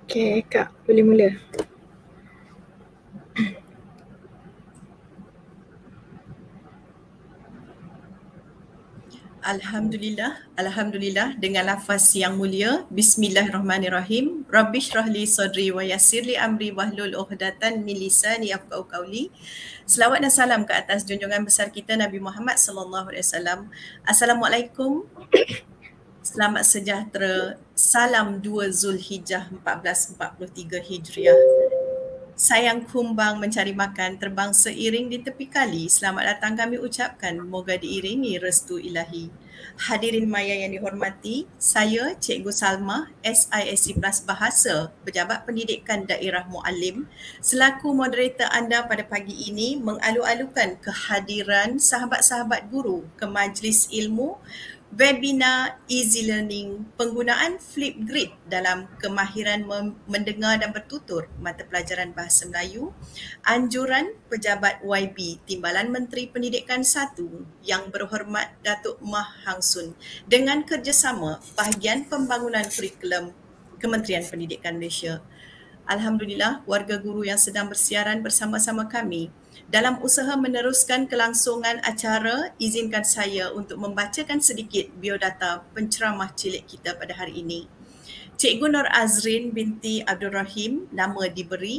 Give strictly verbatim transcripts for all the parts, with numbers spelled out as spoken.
Okay, Kak, boleh mula. Alhamdulillah, Alhamdulillah dengan lafaz yang mulia. Bismillahirrahmanirrahim. Rabbi shrahli sadri wa yassirli amri wahlul uqdatan min lisani yafqahu qawli. Selawat dan salam ke atas junjungan besar kita Nabi Muhammad sallallahu alaihi wasallam. Assalamualaikum. Selamat sejahtera. Salam dua Zulhijjah seribu empat ratus empat puluh tiga Hijriah. Sayang kumbang mencari makan, terbang seiring di tepi kali. Selamat datang kami ucapkan, moga diiringi restu ilahi. Hadirin maya yang dihormati, saya Cikgu Salma, S I S C Plus Bahasa, Pejabat Pendidikan Daerah Muallim, selaku moderator anda pada pagi ini mengalu-alukan kehadiran sahabat-sahabat guru ke majlis ilmu webinar Easy Learning penggunaan Flipgrid dalam kemahiran mendengar dan bertutur mata pelajaran Bahasa Melayu, anjuran Pejabat Y B Timbalan Menteri Pendidikan satu Yang Berhormat Datuk Mah Hang Sun dengan kerjasama Bahagian Pembangunan Kurikulum Kementerian Pendidikan Malaysia. Alhamdulillah, warga guru yang sedang bersiaran bersama-sama kami. Dalam usaha meneruskan kelangsungan acara, izinkan saya untuk membacakan sedikit biodata penceramah cilik kita pada hari ini. Cikgu Nur Azrin binti Abdul Rahim, nama diberi.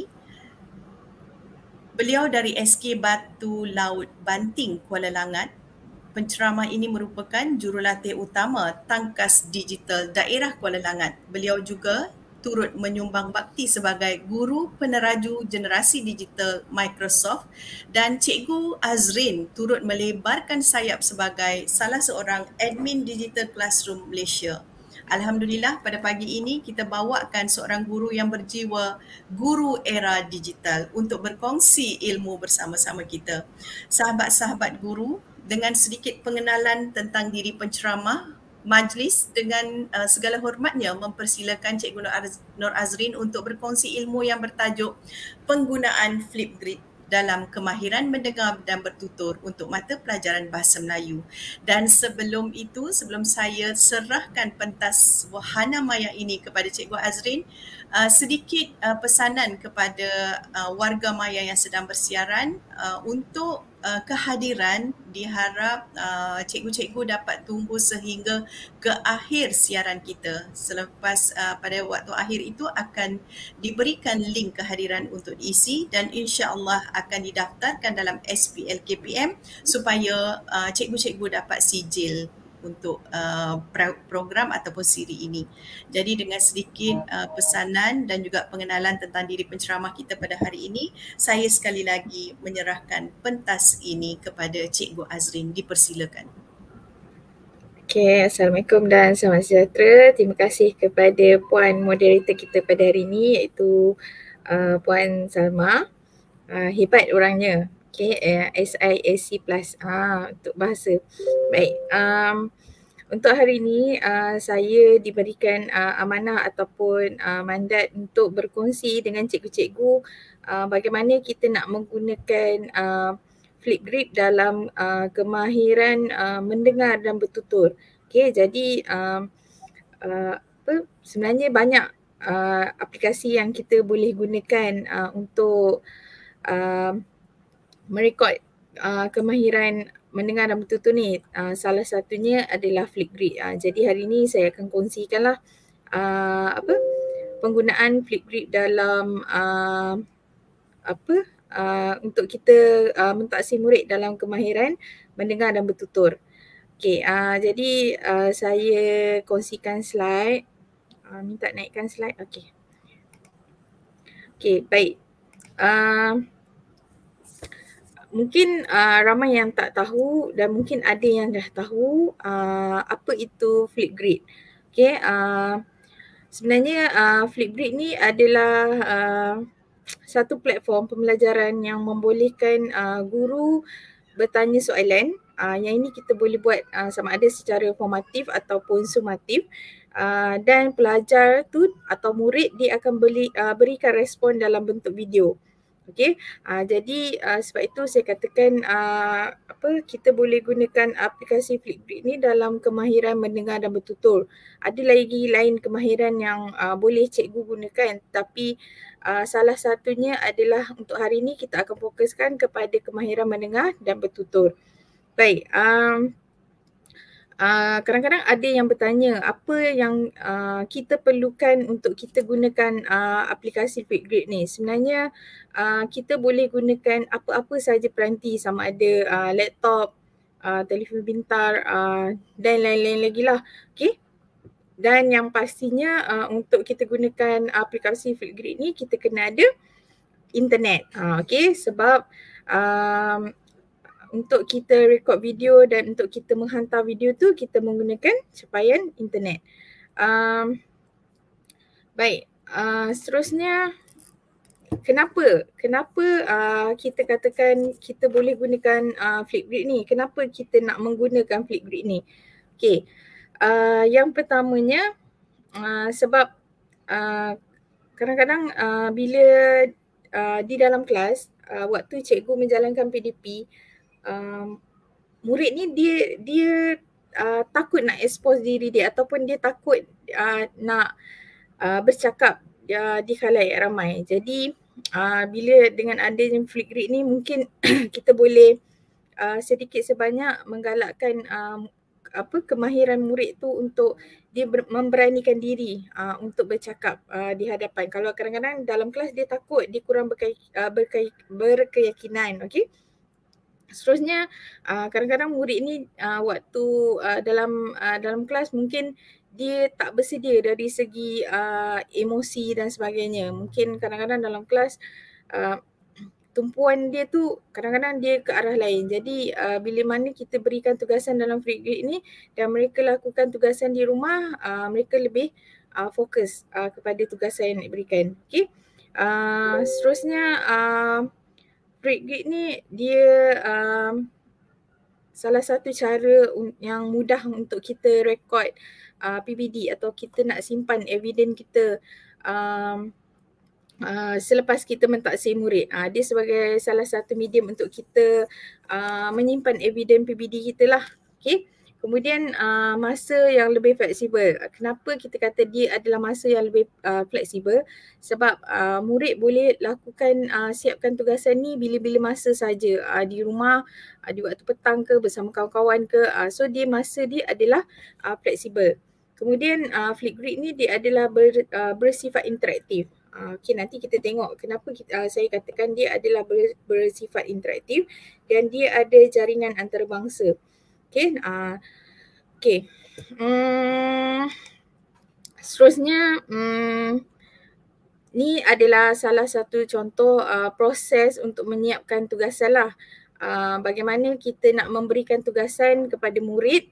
Beliau dari S K Batu Laut Banting, Kuala Langat. Penceramah ini merupakan jurulatih utama Tangkas Digital Daerah Kuala Langat. Beliau juga turut menyumbang bakti sebagai guru peneraju generasi digital Microsoft dan Cikgu Azrin turut melebarkan sayap sebagai salah seorang admin Digital Classroom Malaysia. Alhamdulillah, pada pagi ini kita bawakan seorang guru yang berjiwa guru era digital untuk berkongsi ilmu bersama-sama kita. Sahabat-sahabat guru, dengan sedikit pengenalan tentang diri penceramah, majlis dengan uh, segala hormatnya mempersilakan Cikgu Nur Azrin untuk berkongsi ilmu yang bertajuk penggunaan Flipgrid dalam kemahiran mendengar dan bertutur untuk mata pelajaran Bahasa Melayu. Dan sebelum itu, sebelum saya serahkan pentas wahana maya ini kepada Cikgu Azrin, uh, sedikit uh, pesanan kepada uh, warga maya yang sedang bersiaran uh, untuk Uh, kehadiran diharap uh, cikgu-cikgu dapat tunggu sehingga ke akhir siaran kita. Selepas uh, pada waktu akhir itu akan diberikan link kehadiran untuk diisi dan insya-Allah akan didaftarkan dalam S P L K P M supaya uh, cikgu-cikgu dapat sijil untuk uh, program ataupun siri ini. Jadi dengan sedikit uh, pesanan dan juga pengenalan tentang diri penceramah kita pada hari ini, saya sekali lagi menyerahkan pentas ini kepada Cikgu Azrin. Dipersilakan. Okay, Assalamualaikum dan selamat sejahtera. Terima kasih kepada Puan moderator kita pada hari ini iaitu uh, Puan Salma. Uh, hebat orangnya. Okay, uh, S I S C Plus uh, untuk bahasa. Baik, um, untuk hari ini uh, saya diberikan uh, amanah ataupun uh, mandat untuk berkongsi dengan cikgu-cikgu uh, bagaimana kita nak menggunakan uh, Flipgrid dalam uh, kemahiran uh, mendengar dan bertutur. Okay, jadi uh, uh, apa, sebenarnya banyak uh, aplikasi yang kita boleh gunakan uh, untuk uh, merekod uh, kemahiran mendengar dan bertutur ni. Uh, salah satunya adalah Flipgrid. Uh, jadi hari ini saya akan kongsikanlah uh, apa penggunaan Flipgrid dalam uh, apa uh, untuk kita uh, mentaksi murid dalam kemahiran mendengar dan bertutur. Okey, uh, jadi uh, saya kongsikan slide. Uh, minta naikkan slide. Okey. Okey, baik. Uh, Mungkin uh, ramai yang tak tahu dan mungkin ada yang dah tahu uh, apa itu Flipgrid. Okay, uh, sebenarnya uh, Flipgrid ni adalah uh, satu platform pembelajaran yang membolehkan uh, guru bertanya soalan. Uh, yang ini kita boleh buat uh, sama ada secara formatif ataupun sumatif. Uh, dan pelajar tu atau murid dia akan beli, uh, berikan respon dalam bentuk video. Okey, uh, jadi uh, sebab itu saya katakan uh, apa kita boleh gunakan aplikasi Flipgrid ni dalam kemahiran mendengar dan bertutur. Ada lagi lain kemahiran yang uh, boleh cikgu gunakan, tapi uh, salah satunya adalah untuk hari ini kita akan fokuskan kepada kemahiran mendengar dan bertutur. Baik, um, Uh, kadang-kadang ada yang bertanya apa yang uh, kita perlukan untuk kita gunakan uh, aplikasi Flipgrid ni. Sebenarnya uh, kita boleh gunakan apa-apa sahaja peranti, sama ada uh, laptop, uh, telefon pintar uh, dan lain-lain lagi lah. Okay? Dan yang pastinya uh, untuk kita gunakan aplikasi Flipgrid ni kita kena ada internet. Uh, okay? Sebab um, untuk kita rekod video dan untuk kita menghantar video tu kita menggunakan capaian internet. Um, baik, uh, seterusnya kenapa? Kenapa uh, kita katakan kita boleh gunakan uh, Flipgrid ni? Kenapa kita nak menggunakan Flipgrid ni? Okay, uh, yang pertamanya uh, sebab uh, kadang-kadang uh, bila uh, di dalam kelas uh, waktu cikgu menjalankan P D P, Um, murid ni dia dia uh, takut nak expose diri dia ataupun dia takut uh, nak uh, bercakap uh, di khalayak ramai. Jadi uh, bila dengan adanya Flipgrid ni mungkin kita boleh uh, sedikit sebanyak menggalakkan um, apa kemahiran murid tu untuk dia ber, memberanikan diri uh, untuk bercakap uh, di hadapan. Kalau kadang-kadang dalam kelas dia takut, dia kurang berkay, uh, berkay, berkeyakinan, okey. Seterusnya uh, kadang-kadang murid ni uh, waktu uh, dalam uh, dalam kelas mungkin dia tak bersedia dari segi uh, emosi dan sebagainya. Mungkin kadang-kadang dalam kelas uh, tumpuan dia tu kadang-kadang dia ke arah lain. Jadi uh, bila mana kita berikan tugasan dalam Flipgrid ni dan mereka lakukan tugasan di rumah, uh, mereka lebih uh, fokus uh, kepada tugasan yang diberikan. Okay. Uh, seterusnya uh, Flipgrid ni dia um, salah satu cara yang mudah untuk kita rekod uh, P P D atau kita nak simpan evidence kita um, uh, selepas kita mentaksir murid. Uh, dia sebagai salah satu medium untuk kita uh, menyimpan evidence P P D kita lah. Okay. Kemudian uh, masa yang lebih fleksibel. Kenapa kita kata dia adalah masa yang lebih uh, fleksibel? Sebab uh, murid boleh lakukan uh, siapkan tugasan ni bila-bila masa saja, uh, di rumah, uh, di waktu petang ke, bersama kawan-kawan ke. Uh, so dia masa dia adalah uh, fleksibel. Kemudian uh, Flipgrid ni dia adalah ber, uh, bersifat interaktif. Uh, okay, nanti kita tengok kenapa kita, uh, saya katakan dia adalah ber, bersifat interaktif dan dia ada jaringan antarabangsa. Okay, uh, okay. Hmm, seterusnya, hmm, ni adalah salah satu contoh uh, proses untuk menyiapkan tugasan lah. Uh, bagaimana kita nak memberikan tugasan kepada murid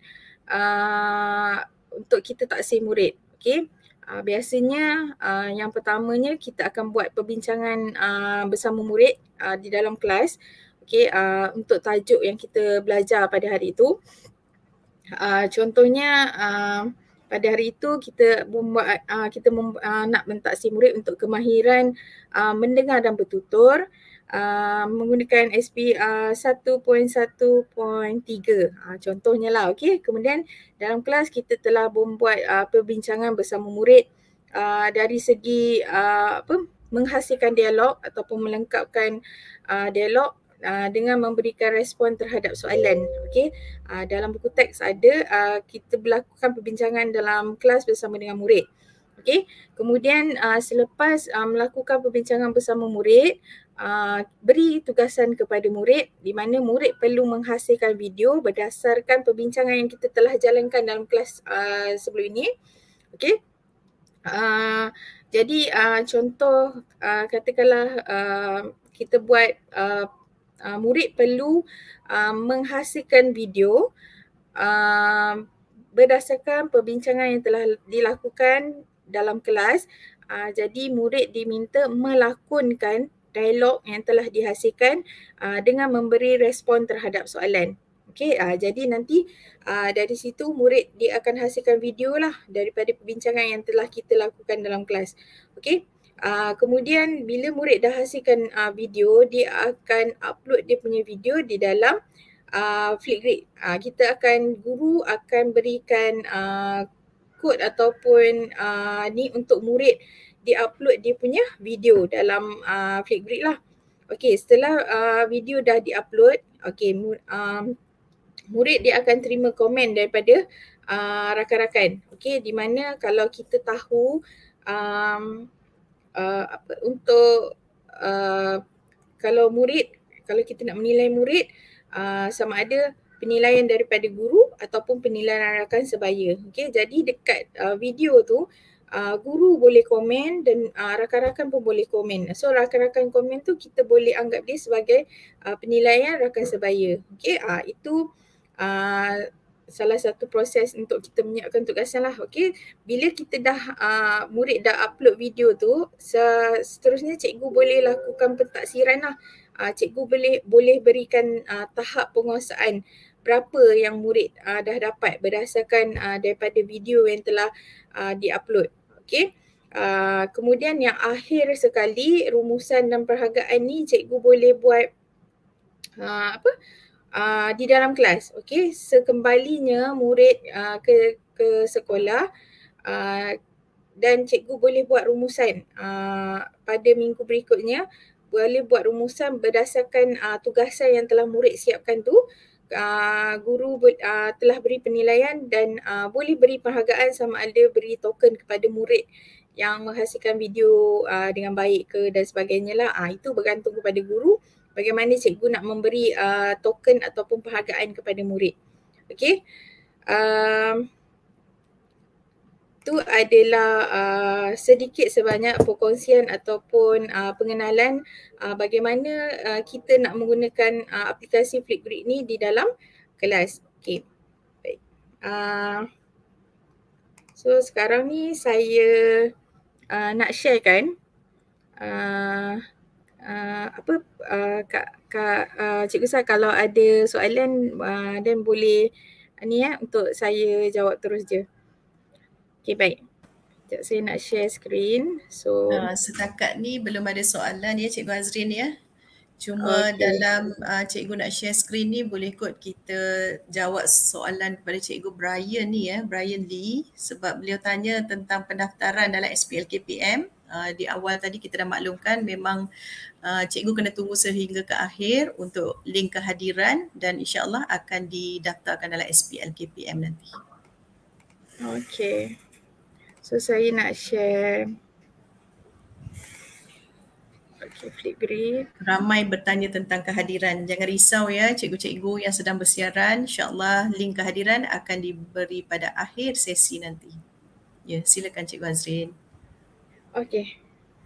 uh, untuk kita taksir murid. Okay. Uh, biasanya uh, yang pertamanya kita akan buat perbincangan uh, bersama murid uh, di dalam kelas. Okay, uh, untuk tajuk yang kita belajar pada hari itu. Uh, contohnya uh, pada hari itu kita membuat uh, kita mem, uh, nak mentaksir murid untuk kemahiran uh, mendengar dan bertutur uh, menggunakan S P uh, satu titik satu titik tiga. Uh, contohnya lah, okey. Kemudian dalam kelas kita telah membuat uh, perbincangan bersama murid uh, dari segi uh, apa menghasilkan dialog ataupun melengkapkan uh, dialog Uh, dengan memberikan respon terhadap soalan. Okey, uh, dalam buku teks ada uh, kita melakukan perbincangan dalam kelas bersama dengan murid. Okey, kemudian uh, selepas uh, melakukan perbincangan bersama murid, uh, beri tugasan kepada murid di mana murid perlu menghasilkan video berdasarkan perbincangan yang kita telah jalankan dalam kelas uh, sebelum ini. Okey. Uh, jadi uh, contoh uh, katakanlah uh, kita buat uh, Uh, murid perlu uh, menghasilkan video uh, berdasarkan perbincangan yang telah dilakukan dalam kelas. Uh, jadi murid diminta melakonkan dialog yang telah dihasilkan uh, dengan memberi respon terhadap soalan. Okey, uh, jadi nanti uh, dari situ murid dia akan hasilkan video lah daripada perbincangan yang telah kita lakukan dalam kelas. Okey. Uh, kemudian bila murid dah hasilkan uh, video, dia akan upload dia punya video di dalam uh, Flipgrid. Uh, kita akan, guru akan berikan uh, kod ataupun uh, ni untuk murid di-upload dia punya video dalam uh, Flipgrid lah. Okey, setelah uh, video dah di-upload, okey, um, murid dia akan terima komen daripada uh, rakan-rakan. Okey, di mana kalau kita tahu um, Uh, apa untuk uh, kalau murid, kalau kita nak menilai murid, uh, sama ada penilaian daripada guru ataupun penilaian rakan sebaya. Okey, jadi dekat uh, video tu uh, guru boleh komen dan uh, rakan-rakan pun boleh komen. So rakan-rakan komen tu kita boleh anggap dia sebagai uh, penilaian rakan sebaya. Okey, uh, itu uh, salah satu proses untuk kita menyiapkan tugasan lah. Okey, bila kita dah uh, murid dah upload video tu, seterusnya cikgu boleh lakukan pentaksiran lah. Uh, cikgu boleh boleh berikan uh, tahap penguasaan berapa yang murid uh, dah dapat berdasarkan uh, daripada video yang telah uh, diupload. Okey. Uh, kemudian yang akhir sekali, rumusan dan perhargaan ni cikgu boleh buat uh, apa? Uh, di dalam kelas. Okey, sekembalinya murid uh, ke ke sekolah uh, dan cikgu boleh buat rumusan uh, pada minggu berikutnya, boleh buat rumusan berdasarkan uh, tugasan yang telah murid siapkan tu. Uh, guru uh, telah beri penilaian dan uh, boleh beri penghargaan sama ada beri token kepada murid yang menghasilkan video uh, dengan baik ke dan sebagainya lah. Uh, itu bergantung kepada guru bagaimana cikgu nak memberi uh, token ataupun penghargaan kepada murid. Okey. Um, itu adalah uh, sedikit sebanyak perkongsian ataupun uh, pengenalan uh, bagaimana uh, kita nak menggunakan uh, aplikasi Flipgrid ni di dalam kelas. Okey. Baik. Uh, so sekarang ni saya uh, nak sharekan uh, Uh, apa uh, Kak, Kak uh, Cikgu Sah, kalau ada soalan uh, dan boleh uh, ni ya untuk saya jawab terus je. Okey, baik. Sekejap saya nak share screen. So uh, setakat ni belum ada soalan ya Cikgu Azrin ya. Cuma okay. dalam uh, cikgu nak share screen ni, boleh kot kita jawab soalan kepada Cikgu Brian ni ya, Brian Lee, sebab beliau tanya tentang pendaftaran dalam S P L K P M. Uh, di awal tadi kita dah maklumkan memang uh, cikgu kena tunggu sehingga ke akhir untuk link kehadiran dan insya-Allah akan didaftarkan dalam S P L K P M nanti. Okey. So saya nak share. Okey, Flipgrid. Ramai bertanya tentang kehadiran. Jangan risau ya cikgu-cikgu yang sedang bersiaran. InsyaAllah link kehadiran akan diberi pada akhir sesi nanti. Ya, silakan Cikgu Azrin. Okey.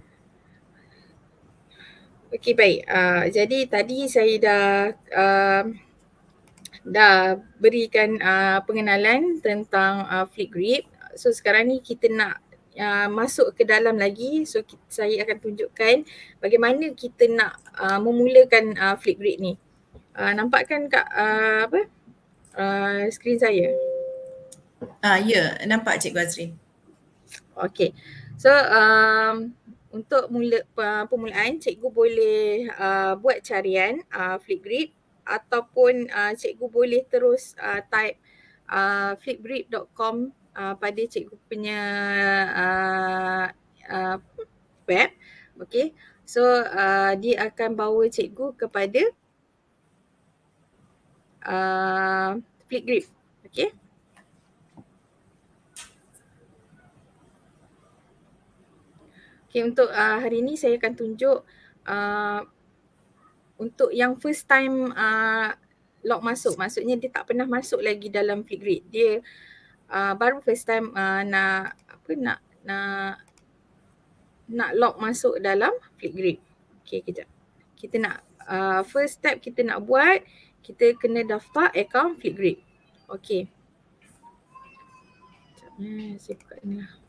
Okey, baik. Uh, jadi tadi saya dah uh, dah berikan uh, pengenalan tentang uh, Flipgrid. So sekarang ni kita nak uh, masuk ke dalam lagi. So kita, saya akan tunjukkan bagaimana kita nak uh, memulakan uh, Flipgrid ni. Uh, nampak kan kat uh, apa uh, skrin saya? Ah ya, nampak Cikgu Azrin. Okey. So um, untuk mula uh, permulaan, cikgu boleh uh, buat carian uh, Flipgrid ataupun uh, cikgu boleh terus uh, type uh, flipgrid dot com uh, pada cikgu punya uh, uh, web. Okey. So uh, dia akan bawa cikgu kepada uh, Flipgrid. Okey. Okay, untuk uh, hari ni saya akan tunjuk uh, untuk yang first time uh, log masuk. Maksudnya dia tak pernah masuk lagi dalam Flipgrid. Dia uh, baru first time uh, nak apa nak nak nak log masuk dalam Flipgrid. Okay, kejap. Kita nak uh, first step kita nak buat, kita kena daftar akaun Flipgrid. Okay. Sekejap eh, saya buka ni lah.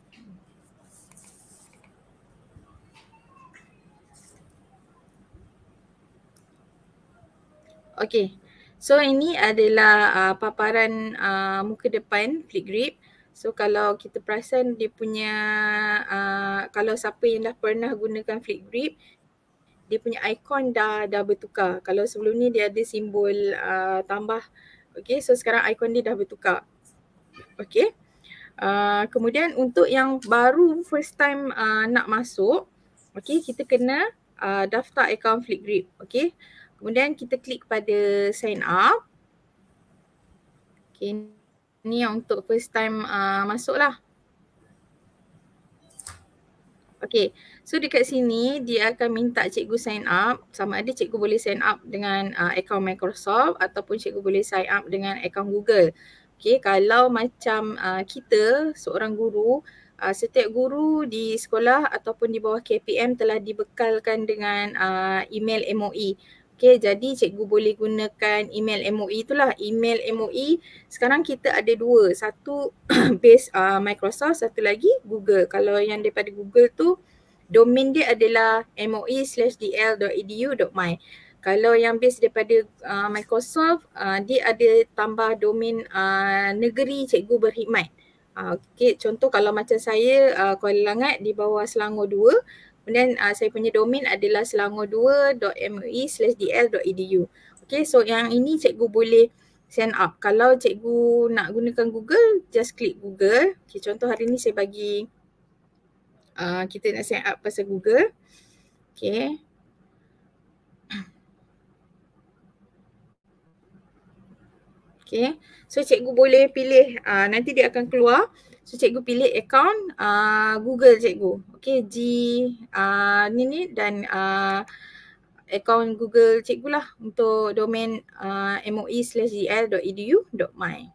Okey, so ini adalah uh, paparan uh, muka depan Flipgrid. So kalau kita perasan dia punya, uh, kalau siapa yang dah pernah gunakan Flipgrid, dia punya ikon dah dah bertukar. Kalau sebelum ni dia ada simbol uh, tambah. Okay, so sekarang ikon dia dah bertukar. Okay. Uh, kemudian untuk yang baru first time uh, nak masuk, okay, kita kena uh, daftar akaun Flipgrid. Okay. Kemudian kita klik pada sign up. Okay, ni yang untuk first time uh, masuk lah. Okay, so dekat sini dia akan minta cikgu sign up. Sama ada cikgu boleh sign up dengan uh, akaun Microsoft ataupun cikgu boleh sign up dengan akaun Google. Okay, kalau macam uh, kita seorang guru, uh, setiap guru di sekolah ataupun di bawah K P M telah dibekalkan dengan uh, email M O E. Okay, jadi cikgu boleh gunakan email M O E itulah. Email M O E sekarang kita ada dua. Satu base uh, Microsoft, satu lagi Google. Kalau yang daripada Google tu domain dia adalah moe slash dl.edu.my. Kalau yang base daripada uh, Microsoft, uh, dia ada tambah domain uh, negeri cikgu berkhidmat. Uh, okay, contoh kalau macam saya uh, Kuala Langat di bawah Selangor dua, kemudian uh, saya punya domain adalah selangor dua dot moe slash dl.edu. Okay, so yang ini cikgu boleh sign up. Kalau cikgu nak gunakan Google, just klik Google. Okay, contoh hari ni saya bagi uh, kita nak sign up pasal Google. Okay. Okay, so cikgu boleh pilih, uh, nanti dia akan keluar. So cikgu pilih akaun uh, Google cikgu. Okay, G uh, ni ni dan uh, akaun Google cikgu lah untuk domain uh, moe slash dl.edu.my.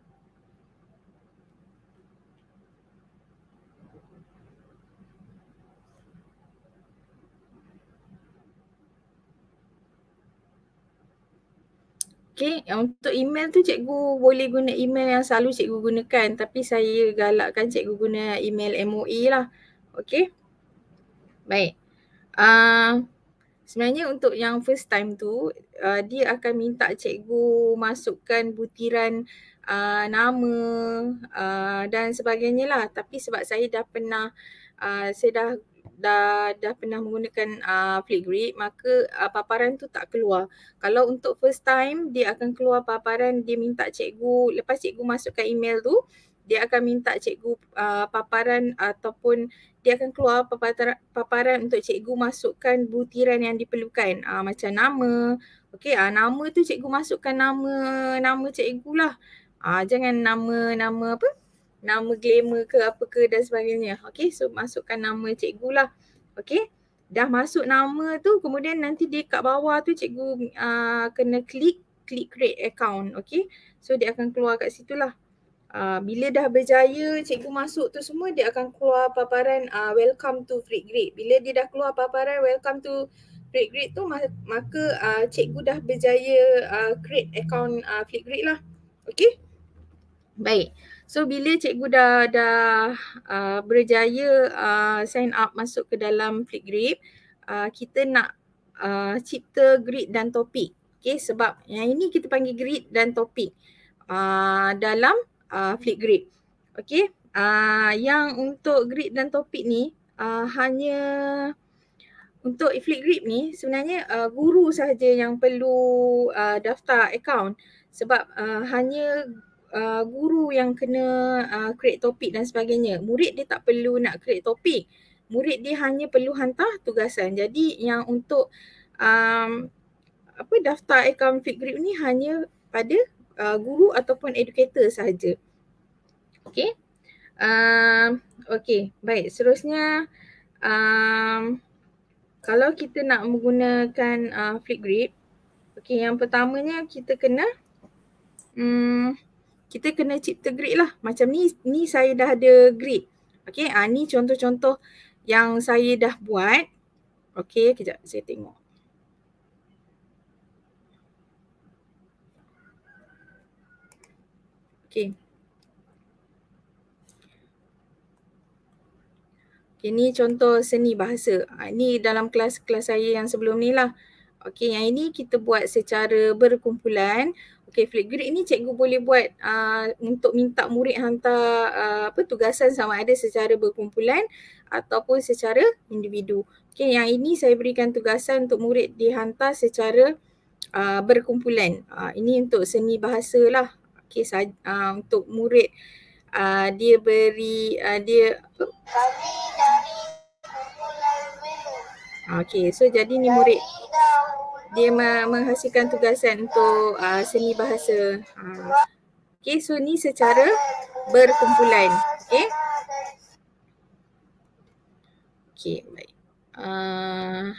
Okay, untuk email tu cikgu boleh guna email yang selalu cikgu gunakan, tapi saya galakkan cikgu guna email M O E lah. Okay. Baik. Uh, sebenarnya untuk yang first time tu, uh, dia akan minta cikgu masukkan butiran uh, nama uh, dan sebagainya lah. Tapi sebab saya dah pernah, uh, saya dah dah dah pernah menggunakan uh, Flipgrid, maka uh, paparan tu tak keluar. Kalau untuk first time, dia akan keluar paparan, dia minta cikgu, lepas cikgu masukkan email tu, dia akan minta cikgu uh, paparan ataupun dia akan keluar paparan, paparan untuk cikgu masukkan butiran yang diperlukan. Uh, macam nama, okey, uh, nama tu cikgu masukkan nama nama cikgu lah. Uh, jangan nama-nama apa? Nama glamour ke apa ke dan sebagainya. Okey, so masukkan nama cikgu lah. Okey, dah masuk nama tu, kemudian nanti dia kat bawah tu cikgu uh, kena klik, klik create account. Okey, so dia akan keluar kat situ lah. Uh, bila dah berjaya cikgu masuk tu semua, dia akan keluar paparan uh, welcome to Flipgrid. Bila dia dah keluar paparan welcome to Flipgrid tu, maka uh, cikgu dah berjaya uh, create account uh, Flipgrid lah. Okey. Baik. So bila cikgu dah dah uh, berjaya uh, sign up masuk ke dalam Flipgrid, uh, kita nak uh, cipta grid dan topik. Okey, sebab yang ini kita panggil grid dan topik uh, dalam uh, Flipgrid. Okey, uh, yang untuk grid dan topik ni uh, hanya untuk Flipgrid ni sebenarnya uh, guru sahaja yang perlu uh, daftar akaun, sebab uh, hanya Uh, guru yang kena uh, create topik dan sebagainya. Murid dia tak perlu nak create topik. Murid dia hanya perlu hantar tugasan. Jadi yang untuk um, apa daftar akaun Flipgrid ni hanya pada uh, guru ataupun educator sahaja. Okey. Um, Okey, baik. Seterusnya um, kalau kita nak menggunakan uh, Flipgrid, okey, yang pertamanya kita kena um, kita kena cipta grid lah. Macam ni, ni saya dah ada grid. Okay, ah, ni contoh-contoh yang saya dah buat. Okay, kejap saya tengok. Okay. Okay, ni contoh seni bahasa. Ah, ni dalam kelas-kelas saya yang sebelum ni lah. Okey, yang ini kita buat secara berkumpulan. Okey, Flipgrid ini cikgu boleh buat uh, untuk minta murid hantar uh, apa tugasan sama ada secara berkumpulan ataupun secara individu. Okey, yang ini saya berikan tugasan untuk murid dihantar secara uh, berkumpulan. Uh, ini untuk seni bahasa lah. Okey, uh, untuk murid uh, dia beri uh, dia Kami dari kumpulan biru. okey, so jadi ni murid dia menghasilkan tugasan untuk uh, seni bahasa. Uh, okay, so ni secara berkumpulan. Okay. Okay, baik. Uh,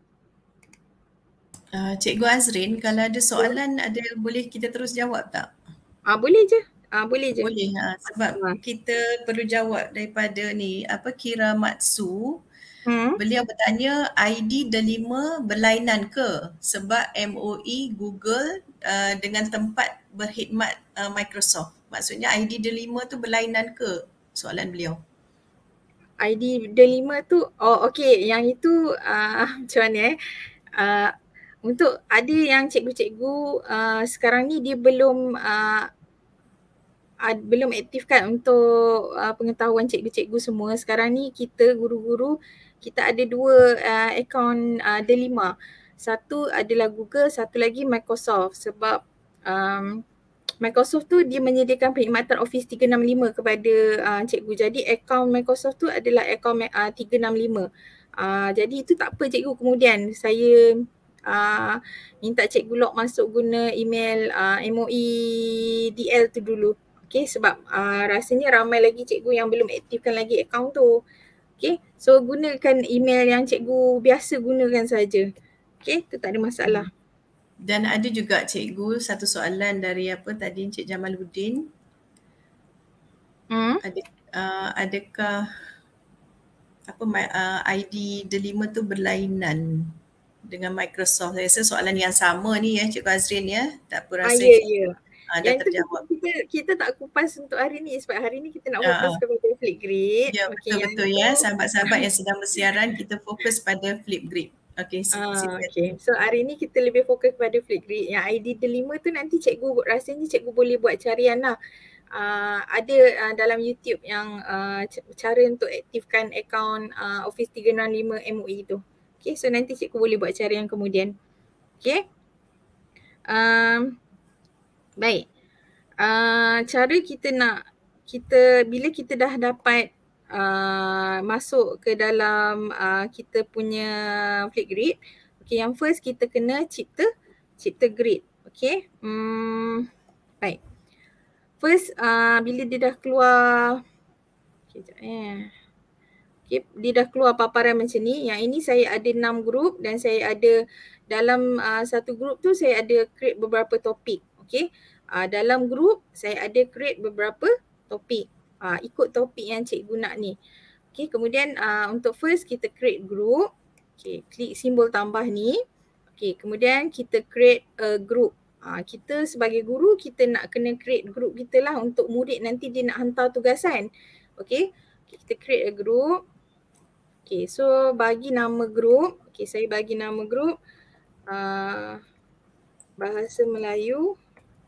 uh, Cikgu Azrin, kalau ada soalan ada boleh kita terus jawab tak? Ah uh, boleh je. Ah uh, boleh je. Boleh ha, sebab uh. kita perlu jawab daripada ni apa Kira Matsu. Hmm? Beliau bertanya I D Delima berlainan ke sebab M O E Google uh, dengan tempat berkhidmat uh, Microsoft. Maksudnya I D Delima tu berlainan ke? Soalan beliau. I D Delima tu, oh okey, yang itu uh, macam mana eh? Uh, untuk ada yang cikgu-cikgu uh, sekarang ni dia belum uh, uh, belum aktifkan untuk uh, pengetahuan cikgu-cikgu semua. Sekarang ni kita guru-guru kita ada dua uh, akaun uh, Delima. Satu adalah Google, satu lagi Microsoft sebab um, Microsoft tu dia menyediakan perkhidmatan Office tiga enam lima kepada uh, cikgu. Jadi akaun Microsoft tu adalah akaun uh, tiga enam lima. Uh, jadi itu tak apa cikgu, kemudian saya uh, minta cikgu log masuk guna email uh, M O E D L tu dulu. Okay, sebab uh, rasanya ramai lagi cikgu yang belum aktifkan lagi akaun tu. Okay, so gunakan email yang cikgu biasa gunakan saja. Okay, tu tak ada masalah. Dan ada juga cikgu satu soalan dari apa tadi Encik Jamaluddin. Hmm? Ada, uh, adakah apa uh, I D Delima tu berlainan dengan Microsoft? Saya rasa soalan yang sama ni ya Cikgu Azrin ya. Tak apa rasa. Ah, ya, ya. Uh, dah terjawab. Kita, kita tak kupas untuk hari ni sebab hari ni kita nak fokus uh, kepada Flipgrid. Ya, betul-betul okay, ya. Sahabat-sahabat yang sedang bersiaran, kita fokus pada Flipgrid. Okay, uh, okay. So hari ni kita lebih fokus pada Flipgrid. Yang I D Delima tu nanti cikgu rasanya cikgu boleh buat carian lah. Uh, ada uh, dalam YouTube yang uh, cara untuk aktifkan akaun uh, Office tiga enam lima M O E tu. Okay, so nanti cikgu boleh buat carian kemudian. Okay. Um, baik. Uh, cara kita nak, kita bila kita dah dapat uh, masuk ke dalam uh, kita punya Flipgrid. Okay, yang first kita kena cipta, cipta grid. Okay. Hmm, baik. First, uh, bila dia dah keluar, okay, sekejap eh. Okay, dia dah keluar paparan macam ni. Yang ini saya ada enam grup dan saya ada dalam uh, satu grup tu saya ada create beberapa topik. Okay, uh, dalam grup saya ada create beberapa topik. Uh, ikut topik yang cikgu nak ni. Okay, kemudian uh, untuk first kita create group. Okay, klik simbol tambah ni. Okay, kemudian kita create a group. Ha, kita sebagai guru kita nak kena create group kita lah untuk murid nanti dia nak hantar tugasan. Okay, kita create a group. Okay, so bagi nama group. Okay, saya bagi nama group uh, Bahasa Melayu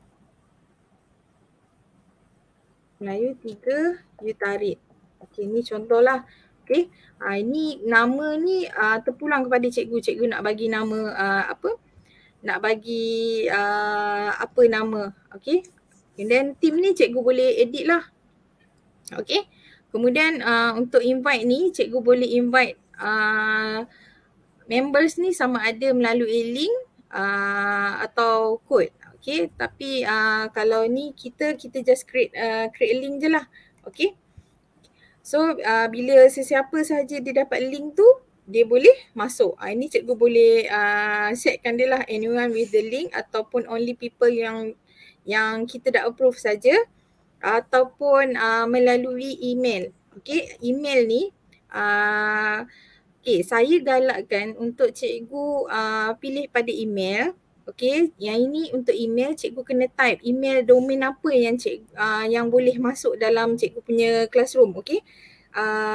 Melayu tiga Utarit. Okay, ni contohlah. Okay, ha, ini nama ni uh, terpulang kepada cikgu. Cikgu nak bagi nama uh, apa? Nak bagi uh, apa nama, okay. And then team ni cikgu boleh edit lah. Okay. Kemudian uh, untuk invite ni cikgu boleh invite uh, members ni sama ada melalui link uh, atau code. Okay. Tapi uh, kalau ni kita kita just create uh, create link je lah. Okay. So uh, bila sesiapa sahaja dia dapat link tu, dia boleh masuk. Uh, ini cikgu boleh uh, setkan dia lah, anyone with the link ataupun only people yang yang kita dah approve saja ataupun uh, melalui email. Okay, email ni uh, okay, saya galakkan untuk cikgu uh, pilih pada email. Okay, yang ini untuk email cikgu kena type email domain apa yang cikgu, uh, yang boleh masuk dalam cikgu punya classroom. Okay. Uh,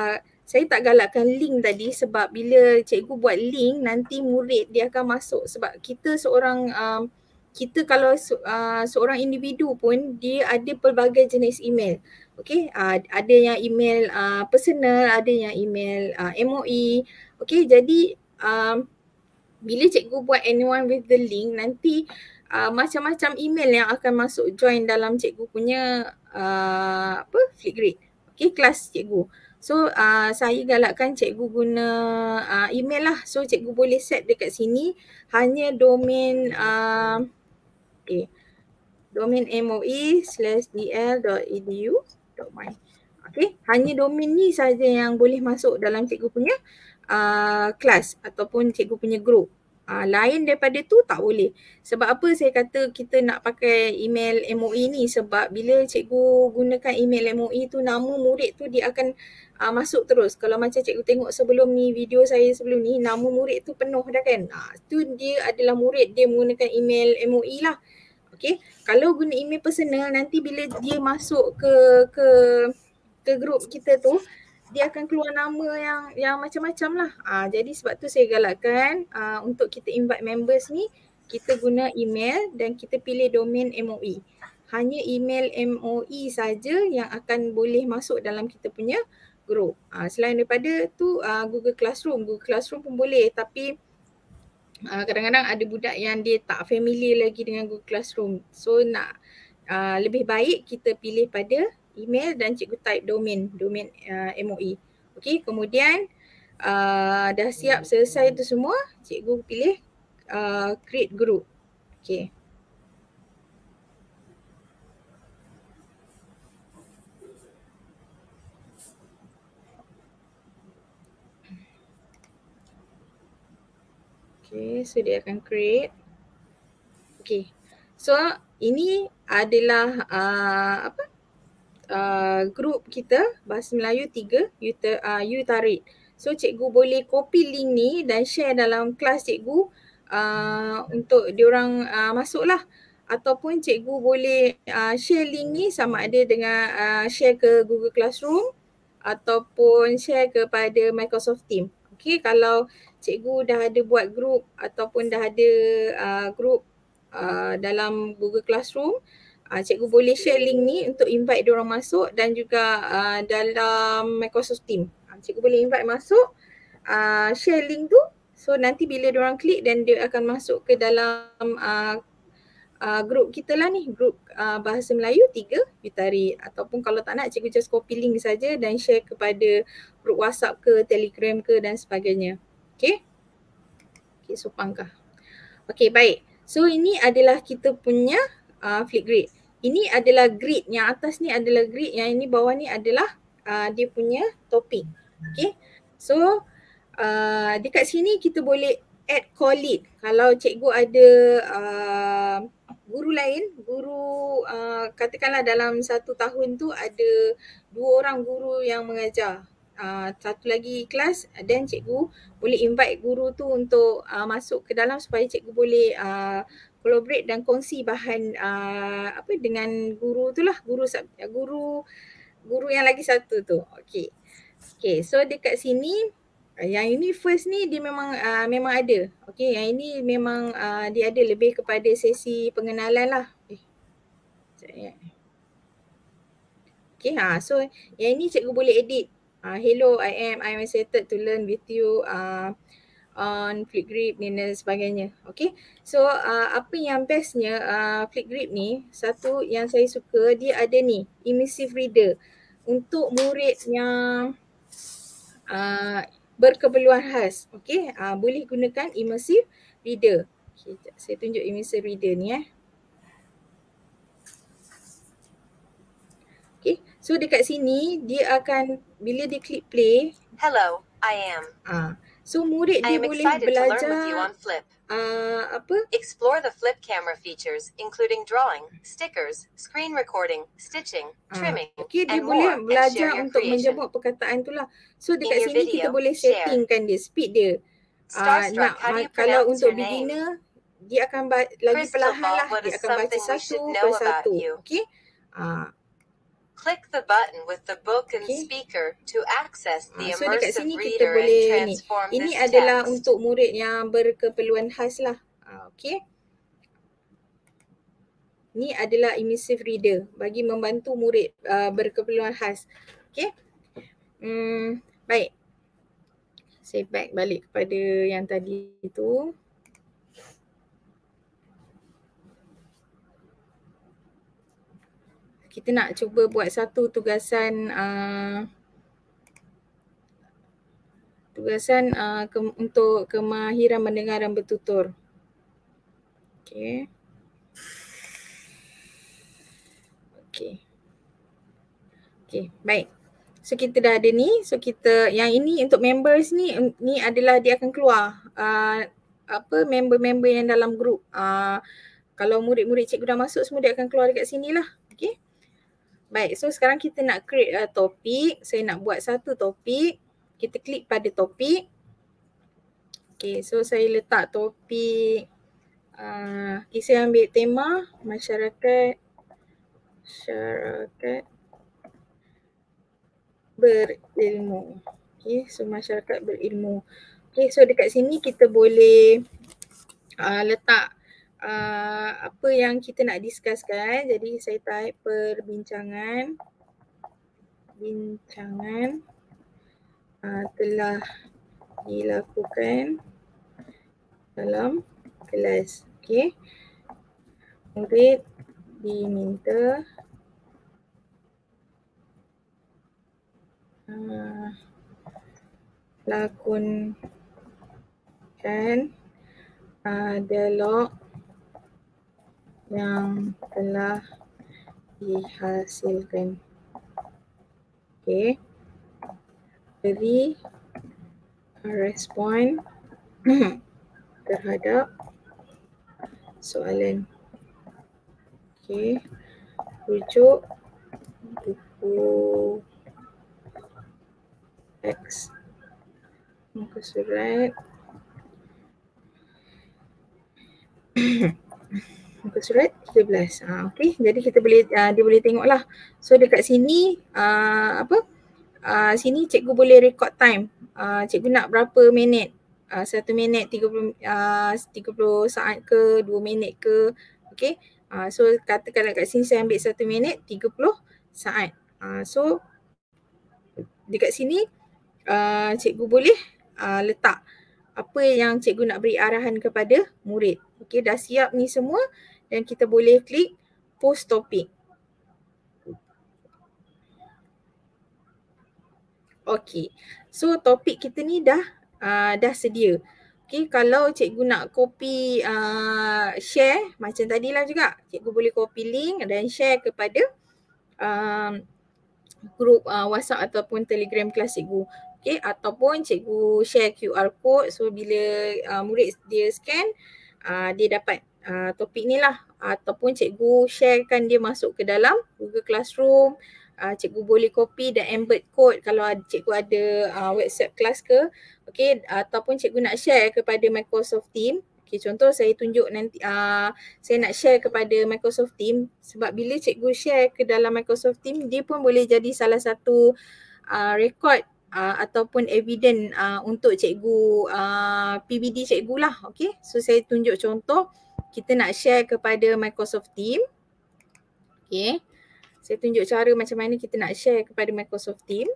saya tak galakkan link tadi sebab bila cikgu buat link nanti murid dia akan masuk sebab kita seorang um, kita kalau uh, seorang individu pun dia ada pelbagai jenis email. Okey, uh, ada yang email uh, personal, ada yang email uh, M O E. Okey, jadi um, bila cikgu buat anyone with the link nanti uh, macam-macam email yang akan masuk join dalam cikgu punya uh, apa Flipgrid. Okey, kelas cikgu. So uh, saya galakkan cikgu guna uh, email lah. So cikgu boleh set dekat sini hanya domain uh, okay, domain moe slash dl.edu.my. Okay, hanya domain ni saja yang boleh masuk dalam cikgu punya uh, kelas ataupun cikgu punya group. Uh, lain daripada tu tak boleh. Sebab apa saya kata kita nak pakai email M O E ni? Sebab bila cikgu gunakan email M O E tu, nama murid tu dia akan uh, masuk terus. Kalau macam cikgu tengok sebelum ni, video saya sebelum ni, nama murid tu penuh dah kan. Uh, tu dia adalah murid dia menggunakan email M O E lah. Okay, kalau guna email personal nanti bila dia masuk ke ke ke grup kita tu, dia akan keluar nama yang yang macam-macam lah. Ah, jadi sebab tu saya galakkan ah, untuk kita invite members ni, kita guna email dan kita pilih domain M O E. Hanya email M O E saja yang akan boleh masuk dalam kita punya grup. Ah, selain daripada tu ah, Google Classroom, Google Classroom pun boleh tapi Uh, kadang-kadang ada budak yang dia tak familiar lagi dengan Google Classroom. So nak uh, lebih baik kita pilih pada email dan cikgu type domain, domain uh, M O E. Okey, kemudian uh, dah siap selesai tu semua, cikgu pilih uh, create group. Okey. Okay, so dia akan create. Okay, so ini adalah uh, apa? Uh, grup kita Bahasa Melayu tiga uh, U Tarid. So cikgu boleh copy link ni dan share dalam kelas cikgu uh, untuk diorang uh, masuk lah. Ataupun cikgu boleh uh, share link ni sama ada dengan uh, share ke Google Classroom ataupun share kepada Microsoft Teams. Okay, kalau cikgu dah ada buat group ataupun dah ada uh, group uh, dalam Google Classroom, uh, cikgu boleh share link ni untuk invite diorang masuk dan juga uh, dalam Microsoft Teams. Uh, cikgu boleh invite masuk, uh, share link tu. So nanti bila diorang klik dan dia akan masuk ke dalam uh, uh, group kita lah ni, group uh, Bahasa Melayu tiga U Tarid. Ataupun kalau tak nak, cikgu just copy link saja dan share kepada group WhatsApp ke, Telegram ke dan sebagainya. Okay. Okay, so pangkah. Okay, baik. So ini adalah kita punya uh, Flipgrid. Ini adalah grid. Yang atas ni adalah grid. Yang ini bawah ni adalah uh, dia punya topik. Okay. So uh, dekat sini kita boleh add co-lead. Kalau cikgu ada uh, guru lain, guru uh, katakanlah dalam satu tahun tu ada dua orang guru yang mengajar. Uh, satu lagi kelas dan cikgu boleh invite guru tu untuk uh, masuk ke dalam supaya cikgu boleh uh, collaborate dan kongsi bahan uh, apa dengan guru tu lah, guru guru guru yang lagi satu tu. Okey. Okey, so dekat sini yang ini first ni dia memang uh, memang ada. Okey, yang ini memang uh, dia ada lebih kepada sesi pengenalan lah. Eh. Okey, ha, so yang ini cikgu boleh edit. Uh, hello, I am I am excited to learn with you uh, on Flipgrid dan sebagainya. Okay, so uh, apa yang bestnya uh, Flipgrid ni, satu yang saya suka dia ada ni, immersive reader untuk murid yang uh, berkeperluan khas. Okay, uh, boleh gunakan immersive reader. Okay, saya tunjuk immersive reader ni eh. Okay, so dekat sini dia akan bila dia klik play. Hello, I am. Ah, so murid dia boleh belajar uh, apa? Explore the Flip camera features, including drawing, stickers, screen recording, stitching, trimming, ah, okay, dia and boleh more, belajar and untuk menjemuk perkataan tu lah. So dekat In sini video, kita boleh share. settingkan dia, speed dia. Uh, nak uh, kalau untuk beginner, dia akan ba- lagi Crystal perlahan ball, lah. what Dia is akan baca something we satu should know per about satu. you? Okay. Uh, Click the button with the book and Okay. speaker to access Ah, the so dekat immersive sini kita reader and boleh ni. transform Ini this adalah text. untuk murid yang berkeperluan khas lah. Ah, okay. Ni adalah immersive reader bagi membantu murid uh, berkeperluan khas. Okay. Hmm, baik. Saya back balik kepada yang tadi tu. Kita nak cuba buat satu tugasan uh, tugasan uh, ke, untuk kemahiran mendengar dan bertutur. Okay. Okay. Okay, baik. So kita dah ada ni. So kita, yang ini untuk members ni, ni adalah dia akan keluar uh, apa member-member yang dalam grup. Uh, kalau murid-murid cikgu dah masuk semua, dia akan keluar dekat sini lah. Okay. Baik, so sekarang kita nak create a topik. Saya nak buat satu topik. Kita klik pada topik. Okay, so saya letak topik. Uh, okay, saya ambil tema masyarakat. Masyarakat berilmu. Okay, so masyarakat berilmu. Okay, so dekat sini kita boleh uh, letak uh, apa yang kita nak discusskan. Jadi saya type perbincangan. Bincangan uh, telah dilakukan dalam kelas. Okay. Murid diminta uh, lakonkan uh, dialog yang telah dihasilkan. Okay. Beri respon terhadap soalan. Okay. Rujuk buku X. Muka surat. Muka surat tiga belas. Ha, okay. Jadi kita boleh, uh, dia boleh tengok lah. So dekat sini, uh, apa? Uh, sini cikgu boleh record time. Uh, cikgu nak berapa minit? Uh, satu minit, tiga puluh, uh, tiga puluh saat ke, dua minit ke. Okay. Uh, so katakanlah kat sini saya ambil satu minit, tiga puluh saat. Uh, so dekat sini uh, cikgu boleh uh, letak apa yang cikgu nak beri arahan kepada murid. Okay, dah siap ni semua dan kita boleh klik post topik. Okay, so topik kita ni dah uh, dah sedia. Okay, kalau cikgu nak copy uh, share macam tadilah juga, cikgu boleh copy link dan share kepada um, grup uh, WhatsApp ataupun Telegram kelas cikgu. Okay, ataupun cikgu share Q R code, so bila uh, murid dia scan, uh, dia dapat uh, topik ni lah. Ataupun cikgu sharekan dia masuk ke dalam Google Classroom. Uh, cikgu boleh copy dan embed code kalau ada, cikgu ada uh, WhatsApp kelas ke. Okay, ataupun cikgu nak share kepada Microsoft Teams. Okay, contoh saya tunjuk nanti, uh, saya nak share kepada Microsoft Teams, sebab bila cikgu share ke dalam Microsoft Teams, dia pun boleh jadi salah satu uh, rekod uh, ataupun evidence uh, untuk cikgu, uh, P B D cikgu lah. Okay, so saya tunjuk contoh, kita nak share kepada Microsoft Teams. Okay, saya tunjuk cara macam mana kita nak share kepada Microsoft Teams.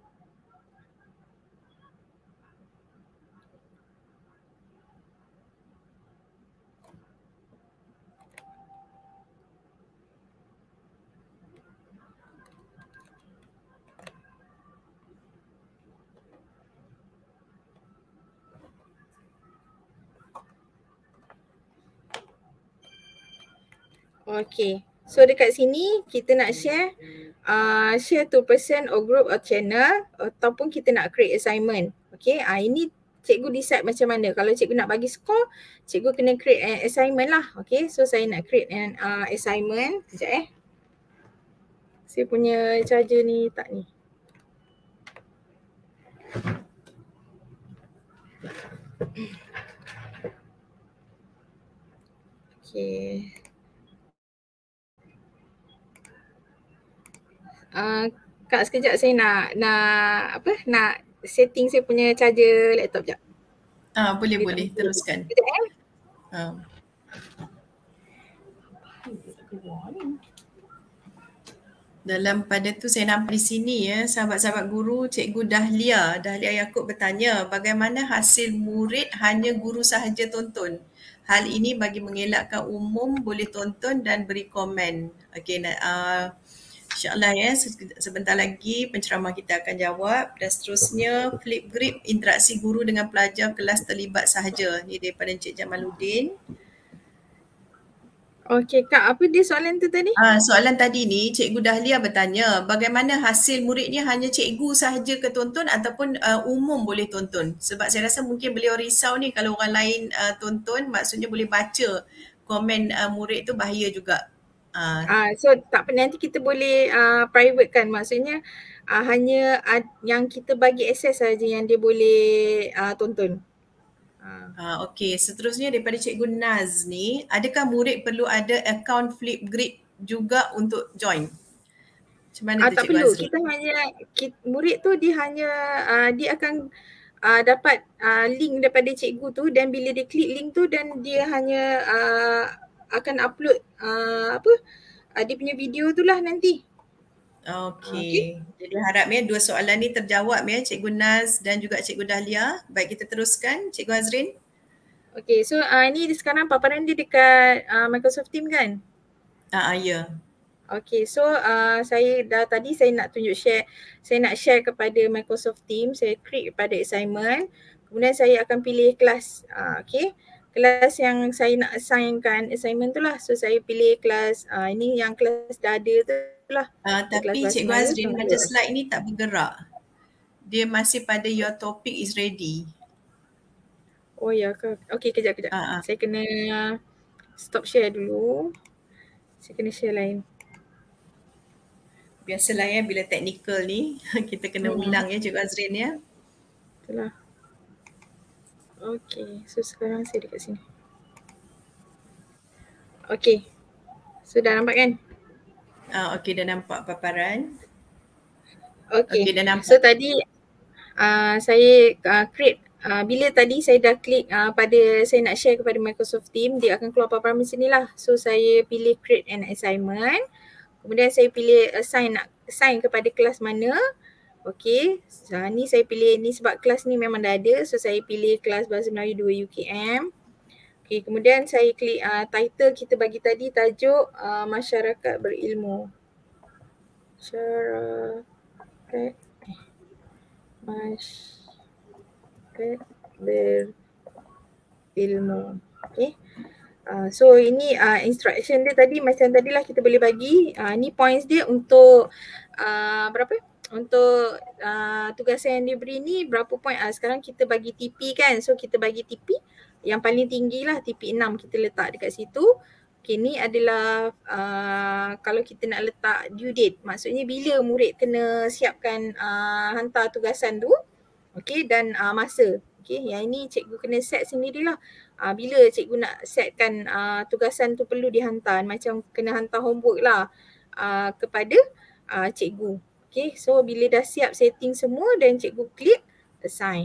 Okay, so dekat sini kita nak share uh, share to person or group or channel, ataupun kita nak create assignment. Okay, uh, ini cikgu decide macam mana. Kalau cikgu nak bagi skor, cikgu kena create an assignment lah. Okay, so saya nak create an uh, assignment. Sekejap eh. Saya punya charger ni tak ni. Okay. Uh, Kak sekejap saya nak nak apa nak setting saya punya charger laptop jap. Ah, boleh Dia tak boleh mampu. teruskan. Sekejap eh. Ah. Dalam pada tu saya nampak di sini ya, sahabat-sahabat guru, Cikgu Dahlia, Dahlia Yaakob bertanya, bagaimana hasil murid hanya guru sahaja tonton? Hal ini bagi mengelakkan umum boleh tonton dan beri komen. Okey, uh, InsyaAllah ya, sebentar lagi penceramah kita akan jawab. Dan seterusnya, flip grip, interaksi guru dengan pelajar kelas terlibat sahaja. Ini daripada Encik Jamaluddin. Okey Kak, apa dia soalan tu tadi? Ah, soalan tadi ni, Cikgu Dahlia bertanya, bagaimana hasil muridnya hanya cikgu sahaja ke tonton ataupun uh, umum boleh tonton? Sebab saya rasa mungkin beliau risau ni kalau orang lain uh, tonton, maksudnya boleh baca komen uh, murid tu bahaya juga. Ah, uh, so tak apa, nanti kita boleh uh, private kan, maksudnya uh, hanya uh, yang kita bagi akses saja yang dia boleh uh, tonton. Uh. Uh, Okey, seterusnya daripada Cikgu Naz ni, adakah murid perlu ada account Flipgrid juga untuk join? Macam mana uh, tu tak Cikgu perlu, Azri? kita hanya, kita, murid tu dia hanya, uh, dia akan uh, dapat uh, link daripada cikgu tu, dan bila dia klik link tu dan dia hanya uh, akan upload uh, apa uh, dia punya video tu lah nanti. Okey. Okay. Jadi harap ya dua soalan ni terjawab ya Cikgu Naz dan juga Cikgu Dahlia. Baik, kita teruskan Cikgu Azrin. Okey, so uh, ni sekarang paparan dia dekat uh, Microsoft Team kan? Ah, uh, ya. Yeah. Okey, so uh, saya dah tadi saya nak tunjuk share, saya nak share kepada Microsoft Team, saya create kepada assignment. Kemudian saya akan pilih kelas. Uh, Okey. Kelas yang saya nak assignkan assignment tu lah. So saya pilih kelas, uh, ini yang kelas dah ada tu lah. Uh, tapi Cikgu Azrin, macam slide ni tak bergerak. Dia masih pada your topic is ready. Oh ya ke? Okey, kejap kejap. Uh, uh. Saya kena stop share dulu. Saya kena share lain. Biasalah ya bila teknikal ni kita kena hmm. ulang ya Cikgu Azrin ya. Itulah. Okey, so sekarang saya dekat sini. Okey. So dah nampak kan? Ah, okey, dah nampak paparan. Okey. Okay, dah nampak. So tadi uh, saya uh, create uh, bila tadi saya dah klik uh, pada saya nak share kepada Microsoft Team, dia akan keluar paparan macam inilah. So saya pilih create an assignment. Kemudian saya pilih assign, nak assign kepada kelas mana. Okey. So, ni saya pilih ni sebab kelas ni memang dah ada. So saya pilih kelas Bahasa Melayu dua U K M. Okey, kemudian saya klik uh, title kita bagi tadi, tajuk uh, masyarakat berilmu. Masyarakat masyarakat berilmu. Okey. Uh, so ini uh, instruction dia tadi macam tadilah kita boleh bagi. Uh, ni points dia untuk uh, berapa? Untuk uh, tugasan yang diberi ni berapa point. Uh, sekarang kita bagi T P kan. So kita bagi T P yang paling tinggi lah, T P enam kita letak dekat situ. Okay, ni adalah uh, kalau kita nak letak due date. Maksudnya bila murid kena siapkan uh, hantar tugasan tu. Okay, dan uh, masa. Okay, yang ini cikgu kena set sendirilah. Uh, bila cikgu nak setkan uh, tugasan tu perlu dihantar. Macam kena hantar homework lah uh, kepada uh, cikgu. Okay, so bila dah siap setting semua dan cikgu klik assign.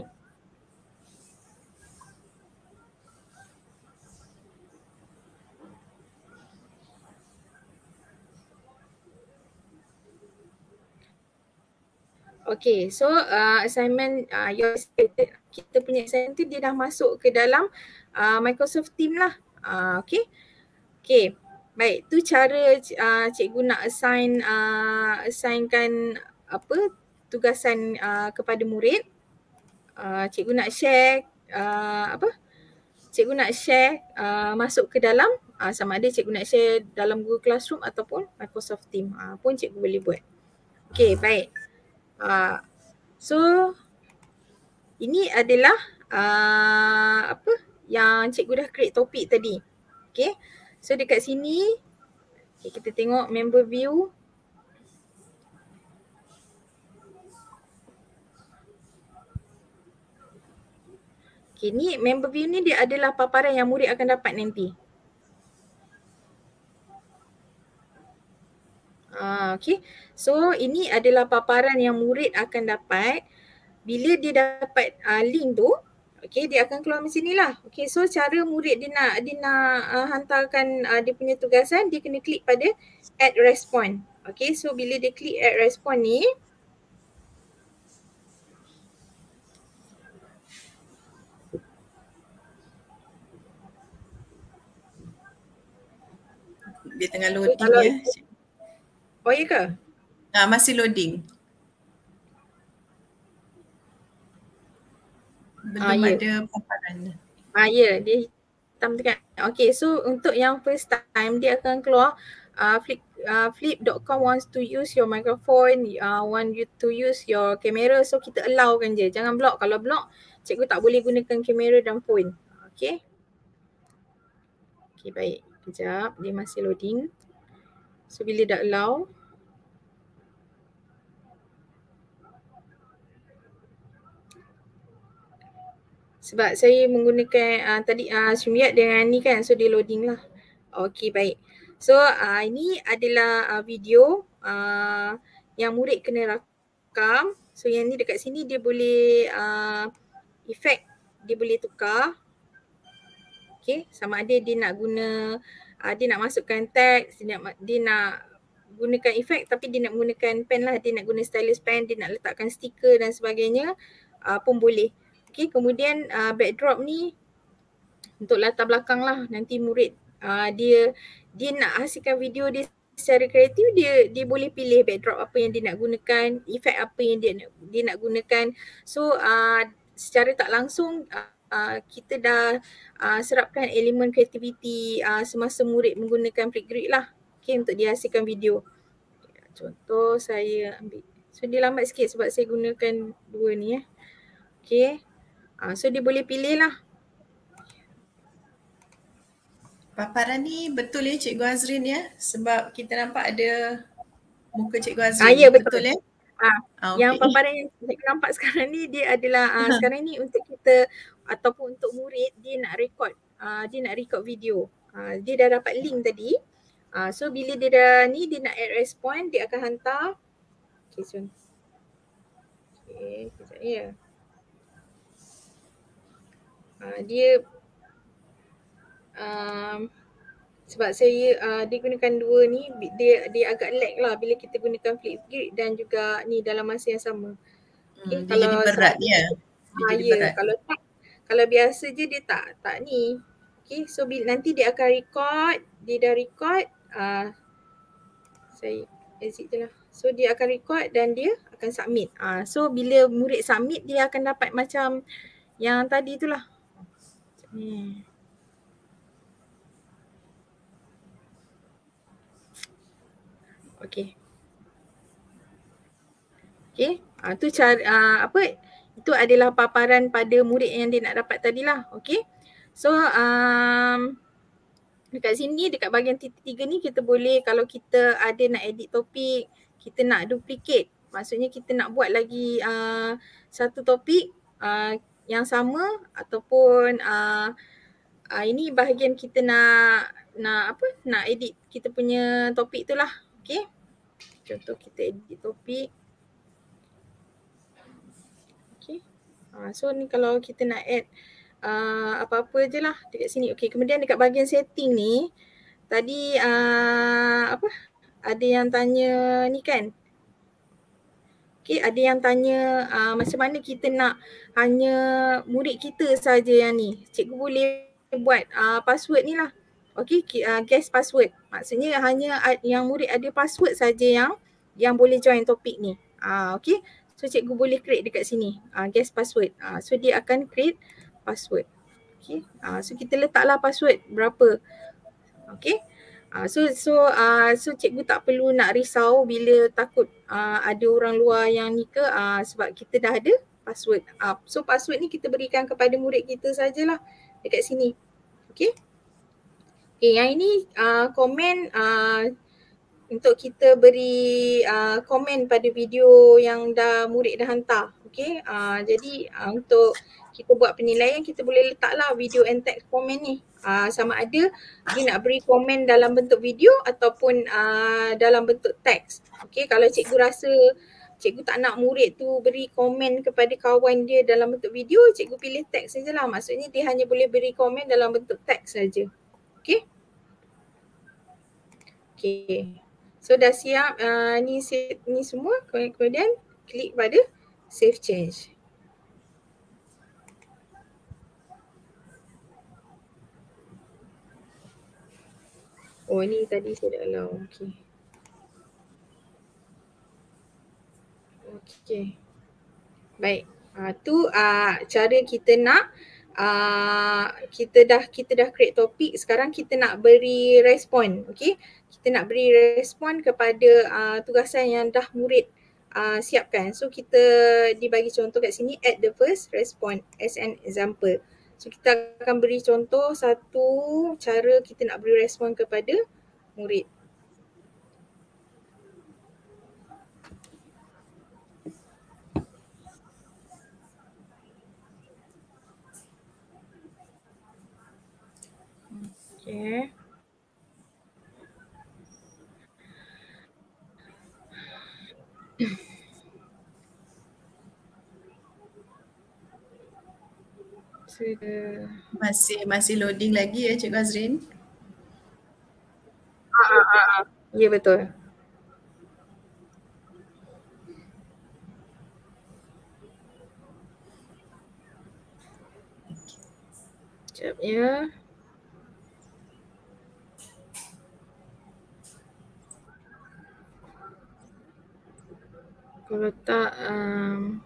Okay, so uh, assignment uh, your kita punya assignment tu dia dah masuk ke dalam uh, Microsoft Team lah. Uh, okay. Okay. Baik, tu cara uh, cikgu nak assign uh, assignkan apa tugasan uh, kepada murid. Uh, cikgu nak share uh, apa? Cikgu nak share uh, masuk ke dalam uh, sama ada cikgu nak share dalam Google Classroom ataupun Microsoft Team. Uh, pun cikgu boleh buat. Okay, baik. Uh, so ini adalah uh, apa yang cikgu dah create topik tadi. Okay. So dekat sini okay, kita tengok member view. Okay, ni member view ni dia adalah paparan yang murid akan dapat nanti. Uh, okay. So ini adalah paparan yang murid akan dapat bila dia dapat uh, link tu. Okay, dia akan keluar macam ni lah. Okay, so cara murid dia nak dia nak uh, hantarkan uh, dia punya tugasan, dia kena klik pada add respond. Okay, so bila dia klik add respond ni, dia tengah so loading kalau ya. Oh ya ke? Ah, masih loading. Belum Ah, ya. ada paparan. Ah ya, dia hitam tu kan. Okay, so untuk yang first time dia akan keluar uh, flip uh, flip dot com wants to use your microphone, uh, want you to use your camera, so kita allowkan je. Jangan block. Kalau block, cikgu tak boleh gunakan kamera dan phone. Okay. Okay, baik. Kejap, dia masih loading. So bila dah allow, sebab saya menggunakan uh, tadi uh, StreamYard dengan ni kan, so dia loading lah. Okay, baik. So uh, ini adalah uh, video uh, yang murid kena rakam. So yang ni dekat sini dia boleh uh, efek dia boleh tukar. Okay, sama ada dia nak guna uh, dia nak masukkan teks, dia nak, dia nak gunakan efek tapi dia nak gunakan pen lah, dia nak guna stylus pen, dia nak letakkan stiker dan sebagainya uh, pun boleh. Okay, kemudian uh, backdrop ni untuk latar belakang lah. Nanti murid uh, dia dia nak hasilkan video dia secara kreatif, dia dia boleh pilih backdrop apa yang dia nak gunakan, efek apa yang dia nak, dia nak gunakan. So uh, secara tak langsung uh, uh, kita dah uh, serapkan elemen kreativiti uh, semasa murid menggunakan Flipgrid lah. Okay, untuk dia hasilkan video. Contoh saya ambil. So dia lambat sikit sebab saya gunakan dua ni eh. Okay. Uh, so dia boleh pilih lah. Paparan ni betul ya Cikgu Azrin ya? Sebab kita nampak ada muka Cikgu Azrin. Ah, ya, betul. Betul ya? Ah, ah, yang okay. paparan yang saya nampak sekarang ni dia adalah uh, sekarang ni untuk kita ataupun untuk murid dia nak record. Uh, dia nak record video. Uh, dia dah dapat link tadi. Uh, so bila dia dah ni dia nak add respond, dia akan hantar. Okay, so. Okay, kejap ya. Uh, dia um, sebab saya uh, dia gunakan dua ni, dia dia agak lag lah bila kita gunakan Flipgrid dan juga ni dalam masa yang sama. Okay, Hmm, dia jadi berat ya. Dia ah, jadi ya, berat. Kalau tak, kalau biasa je dia tak tak ni. Okay, so bila nanti dia akan record, dia dah record, uh, saya exit je lah. So dia akan record dan dia akan submit. Uh, so bila murid submit, dia akan dapat macam yang tadi tu lah. Hmm. Okay. Okay. Uh, tu cara uh, apa? Itu adalah paparan pada murid yang dia nak dapat tadi lah. Okay. So um, dekat sini, dekat bahagian titik tiga ni kita boleh, kalau kita ada nak edit topik, kita nak duplicate. Maksudnya kita nak buat lagi uh, satu topik uh, yang sama ataupun uh, uh, ini bahagian kita nak nak apa? Nak edit kita punya topik tu lah. Okay. Contoh kita edit topik. Okay. Uh, so ni kalau kita nak add Uh, apa-apa je lah dekat sini. Okay, kemudian dekat bahagian setting ni, tadi uh, apa, ada yang tanya ni kan. Okay, ada yang tanya uh, macam mana kita nak hanya murid kita saja yang ni. Cikgu boleh buat uh, password ni lah. Okay, uh, guess password. Maksudnya hanya yang murid ada password saja yang yang boleh join topik ni. Uh, okay, so cikgu boleh create dekat sini. Uh, guess password. Uh, so dia akan create password. Okay. Uh, so kita letaklah password berapa. Okay. Uh, so so uh, so cikgu tak perlu nak risau bila takut uh, ada orang luar yang ni ke, uh, sebab kita dah ada password. Uh, so password ni kita berikan kepada murid kita sajalah dekat sini. Okay. Okay, yang ini uh, komen uh, untuk kita beri uh, komen pada video yang dah murid dah hantar. Okay. Uh, jadi uh, untuk kita buat penilaian, kita boleh letaklah video and text komen ni. uh, sama ada dia nak beri komen dalam bentuk video ataupun uh, dalam bentuk teks. Okay, kalau cikgu rasa cikgu tak nak murid tu beri komen kepada kawan dia dalam bentuk video, cikgu pilih teks sajalah. Maksudnya dia hanya boleh beri komen dalam bentuk teks saja. Okay. Okay. So dah siap uh, ni, ni semua, kemudian klik pada save change. Oh ni tadi saya dah allow. Okay. Okay. Baik. Uh, tu uh, cara kita nak uh, kita dah kita dah create topik. Sekarang kita nak beri respon. Okay. Kita nak beri respon kepada uh, tugasan yang dah murid uh, siapkan. So kita dibagi contoh kat sini, add the first response as an example. So kita akan beri contoh satu cara kita nak beri respon kepada murid. Okay. Sudah. Masih masih loading lagi ya Cikgu Azrin? Ah, ah, ah, ah. Ya betul. Sekejap ya. Kalau tak um,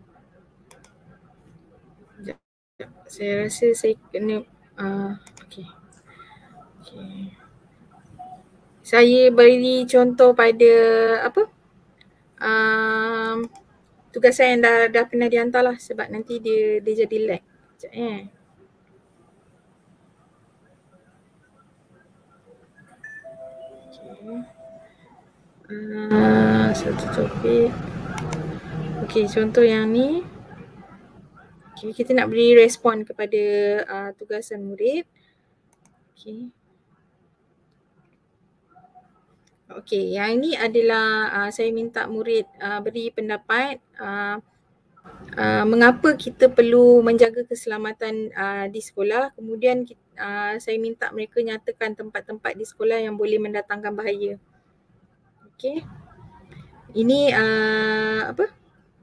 saya rasa saya kena uh, okay. Okay. Saya beri contoh pada apa um, tugasan yang dah, dah pernah dihantar lah, sebab nanti dia dia jadi lag. Sekejap eh. Okay. Uh, satu topik. Okay, contoh yang ni. Okay, kita nak beri respon kepada uh, tugasan murid. Okay. Okay, yang ini adalah uh, saya minta murid uh, beri pendapat uh, uh, mengapa kita perlu menjaga keselamatan uh, di sekolah. Kemudian uh, saya minta mereka nyatakan tempat-tempat di sekolah yang boleh mendatangkan bahaya. Okay. Ini uh, apa?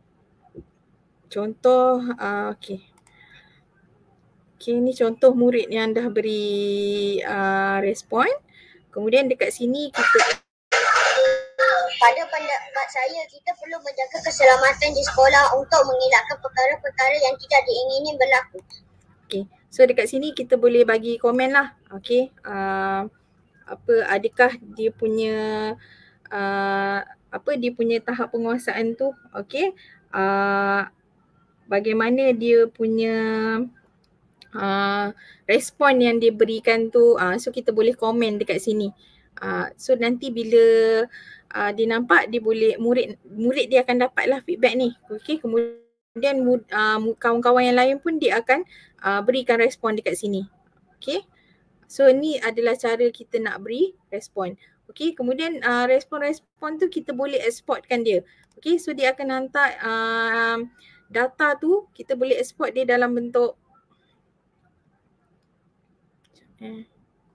Contoh, uh, okay. Okay, ini contoh murid yang dah beri uh, respon. Kemudian dekat sini kita... Pada pendapat saya, kita perlu menjaga keselamatan di sekolah untuk mengelakkan perkara-perkara yang tidak diingini berlaku. Okay, so dekat sini kita boleh bagi komen lah. Okay, uh, apa adakah dia punya uh, apa dia punya tahap penguasaan tu? Okay, uh, bagaimana dia punya uh, respon yang dia berikan tu. Uh, so kita boleh komen dekat sini. Uh, so nanti bila uh, dia nampak, dia boleh murid murid dia akan dapatlah feedback ni. Okay, kemudian uh, kawan-kawan yang lain pun dia akan uh, berikan respon dekat sini. Okay, so ni adalah cara kita nak beri respon. Okay, kemudian uh, respon-respon tu kita boleh exportkan dia. Okay, so dia akan hantar uh, data tu, kita boleh export dia dalam bentuk eh.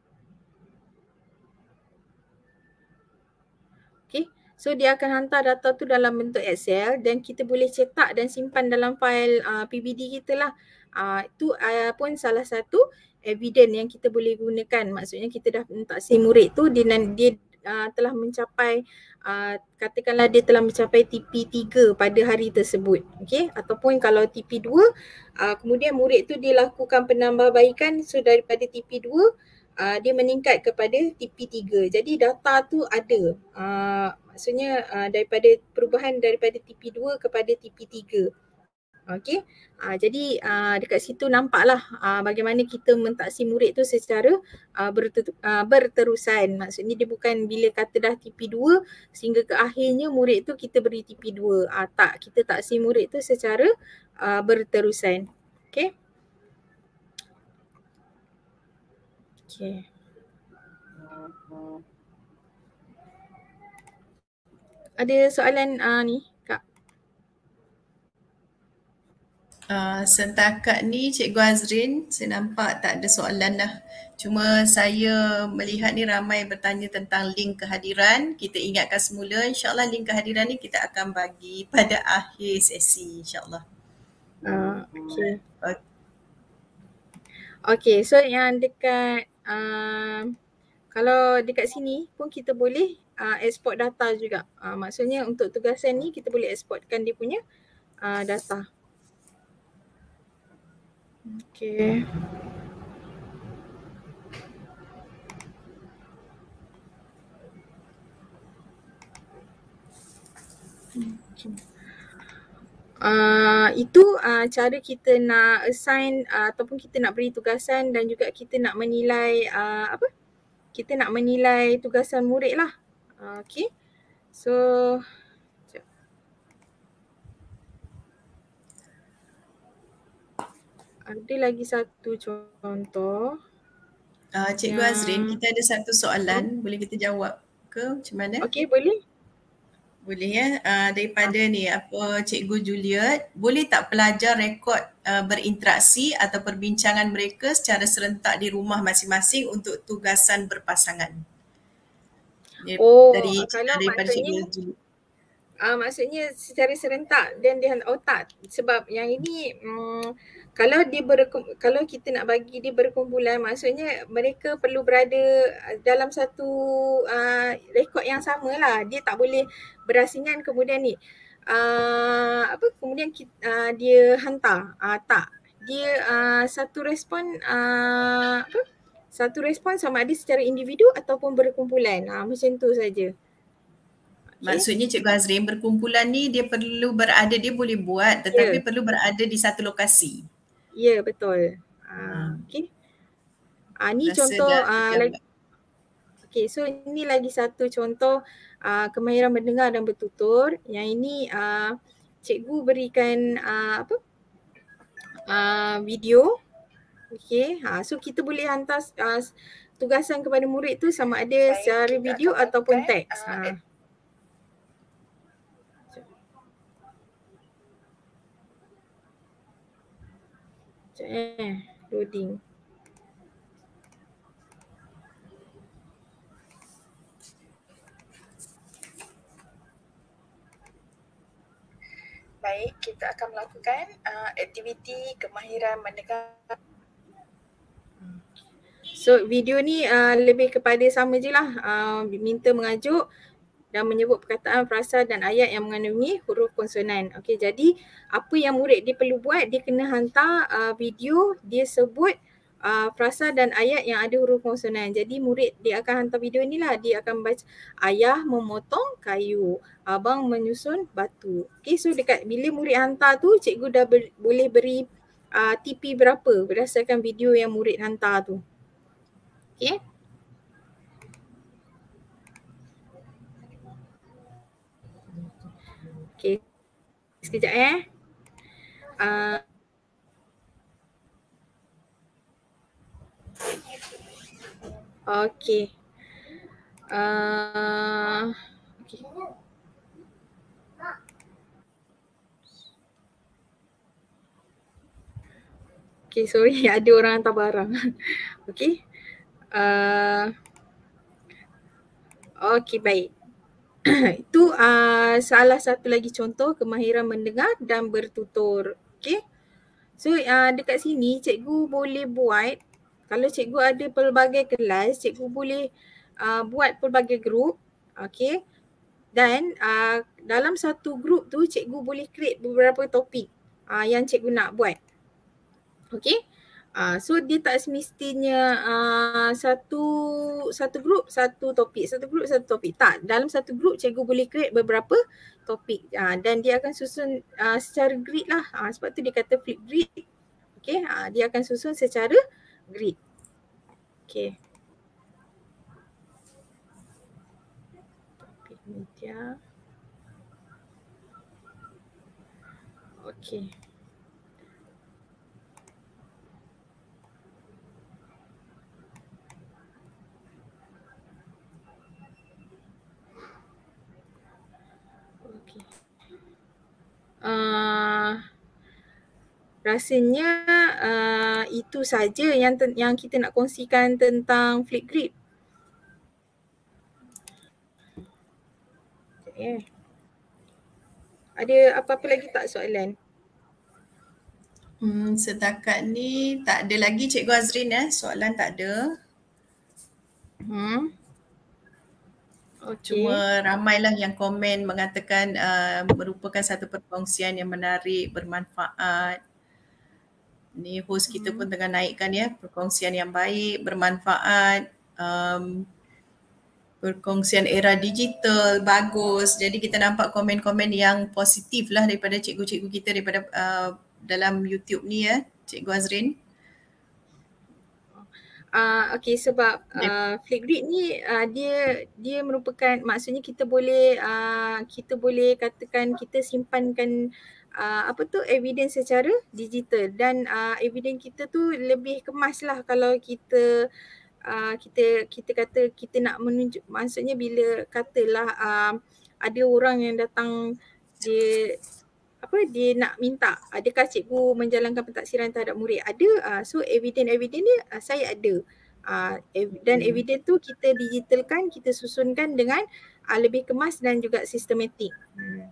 Okay, so dia akan hantar data tu dalam bentuk Excel dan kita boleh cetak dan simpan dalam file uh, P B D kita lah. Uh, itu uh, pun salah satu evidence yang kita boleh gunakan. Maksudnya kita dah mentaksi murid tu, dia, dia uh, telah mencapai, uh, katakanlah dia telah mencapai T P tiga pada hari tersebut. Okay, ataupun kalau T P dua, uh, kemudian murid tu dia lakukan penambahbaikan, so daripada T P dua, Uh, dia meningkat kepada T P tiga. Jadi data tu ada. Uh, maksudnya uh, daripada perubahan daripada T P dua kepada T P tiga. Okey. Uh, jadi uh, dekat situ nampaklah uh, bagaimana kita mentaksi murid tu secara uh, berter- uh, berterusan. Maksudnya dia bukan bila kata dah T P dua sehingga ke akhirnya murid tu kita beri T P dua. Uh, tak, kita taksi murid tu secara uh, berterusan. Okey. Okay. Ada soalan uh, ni Kak? Uh, sentakat ni Cikgu Azrin, saya nampak tak ada soalan dah. Cuma saya melihat ni ramai bertanya tentang link kehadiran. Kita ingatkan semula, insyaAllah link kehadiran ni kita akan bagi pada akhir sesi insyaAllah. Uh, okay. Okay. Okay, so yang dekat, uh, kalau dekat sini pun kita boleh uh, export data juga. Uh, maksudnya untuk tugasan ni kita boleh exportkan dia punya uh, data. Okay. Uh, itu uh, cara kita nak assign uh, ataupun kita nak beri tugasan dan juga kita nak menilai uh, apa? Kita nak menilai tugasan murid lah. Uh, okay. So, sekejap. Ada lagi satu contoh. Uh, Cikgu yang... Azrin, kita ada satu soalan. Oh. Boleh kita jawab ke macam mana? Okay, boleh. Boleh ya. Uh, daripada ni apa Cikgu Juliet, boleh tak pelajar rekod uh, berinteraksi atau perbincangan mereka secara serentak di rumah masing-masing untuk tugasan berpasangan? Oh, dari kalau daripada maksudnya Cikgu Juliet. Uh, maksudnya secara serentak dan dia oh tak, sebab yang ini um, kalau dia berkum, kalau kita nak bagi dia berkumpulan, maksudnya mereka perlu berada dalam satu uh, rekod yang sama lah. Dia tak boleh berasingan kemudian ni uh, apa kemudian kita, uh, dia hantar. Uh, tak, dia uh, satu respon uh, apa satu respon sama ada secara individu ataupun berkumpulan. Uh, macam tu saja. Okay. Maksudnya Cikgu Azrin, berkumpulan ni dia perlu berada, dia boleh buat tetapi yeah. perlu berada di satu lokasi. Ya, yeah, betul. Uh, okay. Uh, ni Rasa contoh uh, lagi. Okay, so ini lagi satu contoh uh, kemahiran mendengar dan bertutur. Yang ini uh, cikgu berikan uh, apa uh, video. Okay, uh, so kita boleh hantar uh, tugasan kepada murid tu sama ada Baik, secara video ataupun teks. Uh, Eh, loading. Baik, kita akan melakukan uh, aktiviti kemahiran mendengar. So video ni uh, lebih kepada sama je lah, uh, minta mengajuk dan menyebut perkataan, frasa dan ayat yang mengandungi huruf konsonan. Okey, jadi apa yang murid dia perlu buat, dia kena hantar uh, video, dia sebut uh, frasa dan ayat yang ada huruf konsonan. Jadi murid dia akan hantar video ni lah, dia akan baca ayah memotong kayu, abang menyusun batu. Okey, so dekat bila murid hantar tu, cikgu dah ber, boleh beri uh, T P berapa berdasarkan video yang murid hantar tu. Okey. Okay, sekejap eh. Uh, okay. Uh, okay. Okay, sorry, ada orang hantar barang. Okay. Uh, okay, baik. Itu uh, salah satu lagi contoh kemahiran mendengar dan bertutur. Okay. So uh, dekat sini cikgu boleh buat, kalau cikgu ada pelbagai kelas, cikgu boleh uh, buat pelbagai grup. Okay. Dan uh, dalam satu grup tu cikgu boleh create beberapa topik uh, yang cikgu nak buat. Okay. Uh, so dia tak semestinya uh, satu satu grup satu topik, satu grup satu topik. Tak, dalam satu grup cikgu boleh create beberapa topik uh, dan dia akan susun uh, secara grid lah. Uh, sebab tu dia kata flip grid. Okay, uh, dia akan susun secara grid. Okay. Topik media. Okay. uh, rasanya uh, itu saja yang ten- yang kita nak kongsikan tentang Flipgrid. Eh. Ada apa-apa lagi tak soalan? Hmm, setakat ni tak ada lagi Cikgu Azrin ya. Soalan tak ada. Hmm. Okay. Cuma ramailah yang komen mengatakan uh, merupakan satu perkongsian yang menarik, bermanfaat. Ni host kita pun tengah naikkan ya, perkongsian yang baik, bermanfaat, um, perkongsian era digital, bagus. Jadi kita nampak komen-komen yang positif lah daripada cikgu-cikgu kita daripada uh, dalam YouTube ni ya, Cikgu Azrin. Uh, okay, sebab uh, Flipgrid ni uh, dia dia merupakan, maksudnya kita boleh uh, kita boleh katakan kita simpankan uh, apa tu evidence secara digital, dan uh, evidence kita tu lebih kemas lah kalau kita uh, kita kita kata kita nak menunjuk, maksudnya bila katalah uh, ada orang yang datang dia apa dia nak minta adakah cikgu menjalankan pentaksiran terhadap murid, ada uh, so evidence-evidence dia uh, saya ada uh, ev- dan evidence tu kita digitalkan, kita susunkan dengan uh, lebih kemas dan juga sistematik. Hmm.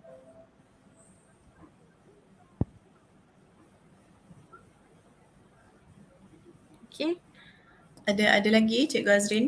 Okay. Ada ada lagi Cikgu Azrin?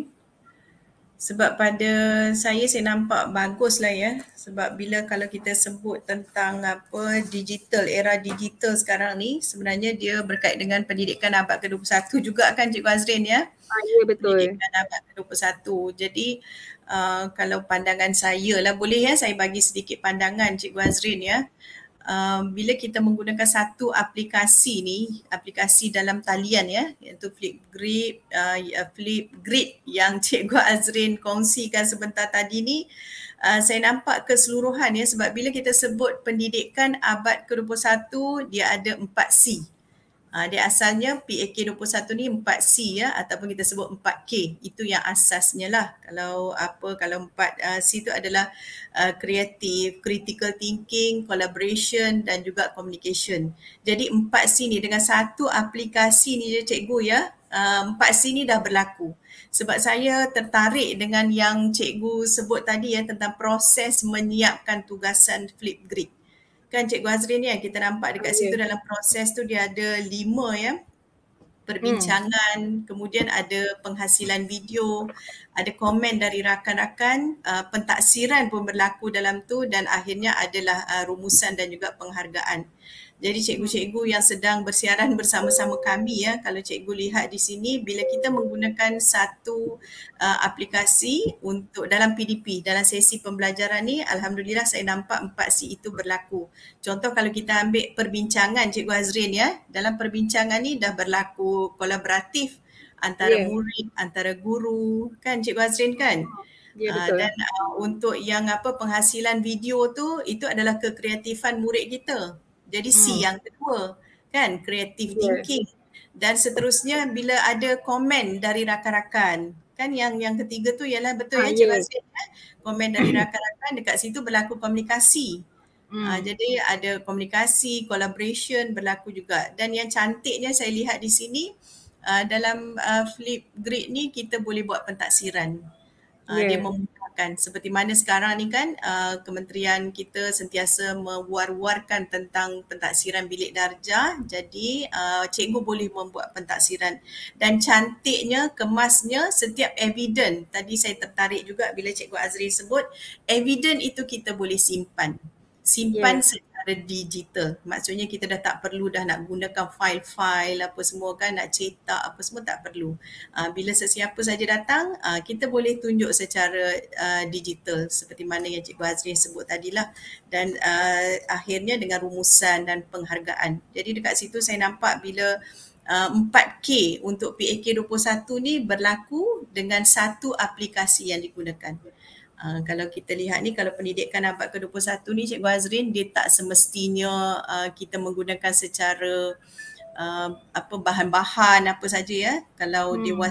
Sebab pada saya, saya nampak bagus lah ya. Sebab bila kalau kita sebut tentang apa digital, era digital sekarang ni, sebenarnya dia berkait dengan pendidikan abad ke dua puluh satu juga kan Cikgu Azrin ya? Ah, ya betul. Pendidikan abad ke dua puluh satu. Jadi uh, kalau pandangan saya lah, boleh ya saya bagi sedikit pandangan Cikgu Azrin ya. Uh, bila kita menggunakan satu aplikasi ni, aplikasi dalam talian ya, iaitu Flipgrid, uh, Flipgrid yang Cikgu Azrin kongsikan sebentar tadi ni, uh, saya nampak keseluruhan ya, sebab bila kita sebut pendidikan abad ke dua puluh satu, dia ada empat C. Uh, dia asalnya P A K dua puluh satu ni empat C ya, ataupun kita sebut empat K. Itu yang asasnya lah. Kalau apa kalau empat uh, C itu adalah uh, creative, critical thinking, collaboration dan juga communication. Jadi empat C ni dengan satu aplikasi ni je cikgu ya, uh, empat C ni dah berlaku. Sebab saya tertarik dengan yang cikgu sebut tadi ya, tentang proses menyiapkan tugasan Flipgrid. Kan Cikgu Azrin ya, kita nampak dekat situ dalam proses tu dia ada lima ya, perbincangan, hmm. kemudian ada penghasilan video, ada komen dari rakan-rakan, uh, pentaksiran pun berlaku dalam tu, dan akhirnya adalah uh, rumusan dan juga penghargaan. Jadi cikgu-cikgu yang sedang bersiaran bersama-sama kami ya, kalau cikgu lihat di sini, bila kita menggunakan satu uh, aplikasi untuk dalam P D P, dalam sesi pembelajaran ni, alhamdulillah saya nampak empat C itu berlaku. Contoh kalau kita ambil perbincangan Cikgu Azrin ya, dalam perbincangan ni dah berlaku kolaboratif antara yeah. murid, antara guru, kan Cikgu Azrin kan? Ya, yeah, betul. Uh, dan uh, untuk yang apa penghasilan video tu, itu adalah kekreatifan murid kita. Jadi C hmm. yang kedua kan, creative yeah. thinking, dan seterusnya bila ada komen dari rakan-rakan kan, yang yang ketiga tu ialah betul ah, ya Cikgu Azrin ya, komen dari rakan-rakan, dekat situ berlaku komunikasi. hmm. uh, jadi ada komunikasi, collaboration berlaku juga. Dan yang cantiknya saya lihat di sini uh, dalam uh, Flipgrid ni kita boleh buat pentaksiran. uh, yeah. Dia memudahkan, seperti mana sekarang ni kan uh, kementerian kita sentiasa mewar-warkan tentang pentaksiran bilik darjah. Jadi uh, cikgu boleh membuat pentaksiran, dan cantiknya, kemasnya, setiap evidence. Tadi saya tertarik juga bila Cikgu Azrin sebut evidence itu kita boleh simpan simpan yeah. secara digital. Maksudnya kita dah tak perlu dah nak gunakan file-file apa semua kan, nak cetak apa semua tak perlu. Uh, bila sesiapa saja datang, uh, kita boleh tunjuk secara uh, digital seperti mana yang Cikgu Azrin sebut tadilah, dan uh, akhirnya dengan rumusan dan penghargaan. Jadi dekat situ saya nampak bila uh, empat K untuk P A K dua puluh satu ni berlaku dengan satu aplikasi yang digunakan. Uh, kalau kita lihat ni, kalau pendidikan abad ke dua puluh satu ni Cikgu Azrin, dia tak semestinya uh, kita menggunakan secara uh, apa bahan-bahan apa saja ya. Kalau hmm. dewasa ni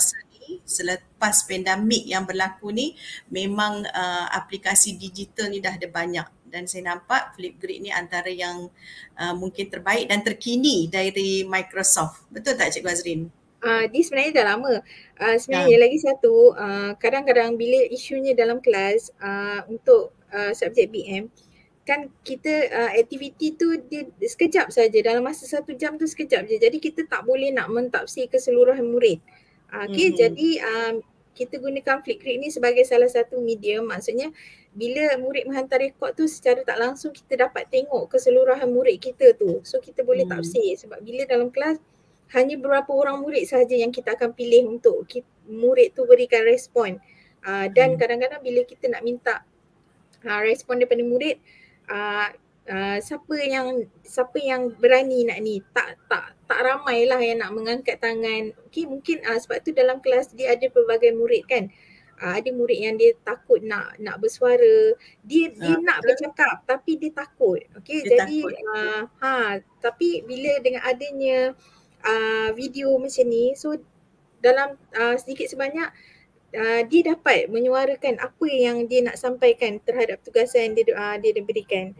ni, selepas pandemik yang berlaku ni, memang uh, aplikasi digital ni dah ada banyak. Dan saya nampak Flipgrid ni antara yang uh, mungkin terbaik dan terkini dari Microsoft. Betul tak Cikgu Azrin? Uh, dia sebenarnya dah lama. Uh, sebenarnya ha. lagi satu, uh, kadang-kadang bila isunya dalam kelas uh, untuk uh, subjek B M, kan kita uh, aktiviti tu dia sekejap saja, dalam masa satu jam tu sekejap je. Jadi kita tak boleh nak mentafsir keseluruhan murid. Uh, okay, mm-hmm. Jadi um, kita gunakan Flipgrid ni sebagai salah satu medium. Maksudnya bila murid menghantar rekod tu secara tak langsung kita dapat tengok keseluruhan murid kita tu. So kita boleh mm. tafsir sebab bila dalam kelas hanya beberapa orang murid sahaja yang kita akan pilih untuk kita, murid tu berikan respon. Uh, dan hmm. kadang-kadang bila kita nak minta uh, respon daripada murid, uh, uh, siapa yang siapa yang berani nak ni, tak tak tak ramai lah yang nak mengangkat tangan. Okay, mungkin uh, sebab tu dalam kelas dia ada pelbagai murid kan. Uh, ada murid yang dia takut nak nak bersuara, dia dia uh, nak bercakap tapi dia takut. Okay, dia jadi takut. Uh, ha tapi bila dengan adanya Uh, video macam ni, so dalam uh, sedikit sebanyak uh, dia dapat menyuarakan apa yang dia nak sampaikan terhadap tugasan yang dia uh, dia diberikan.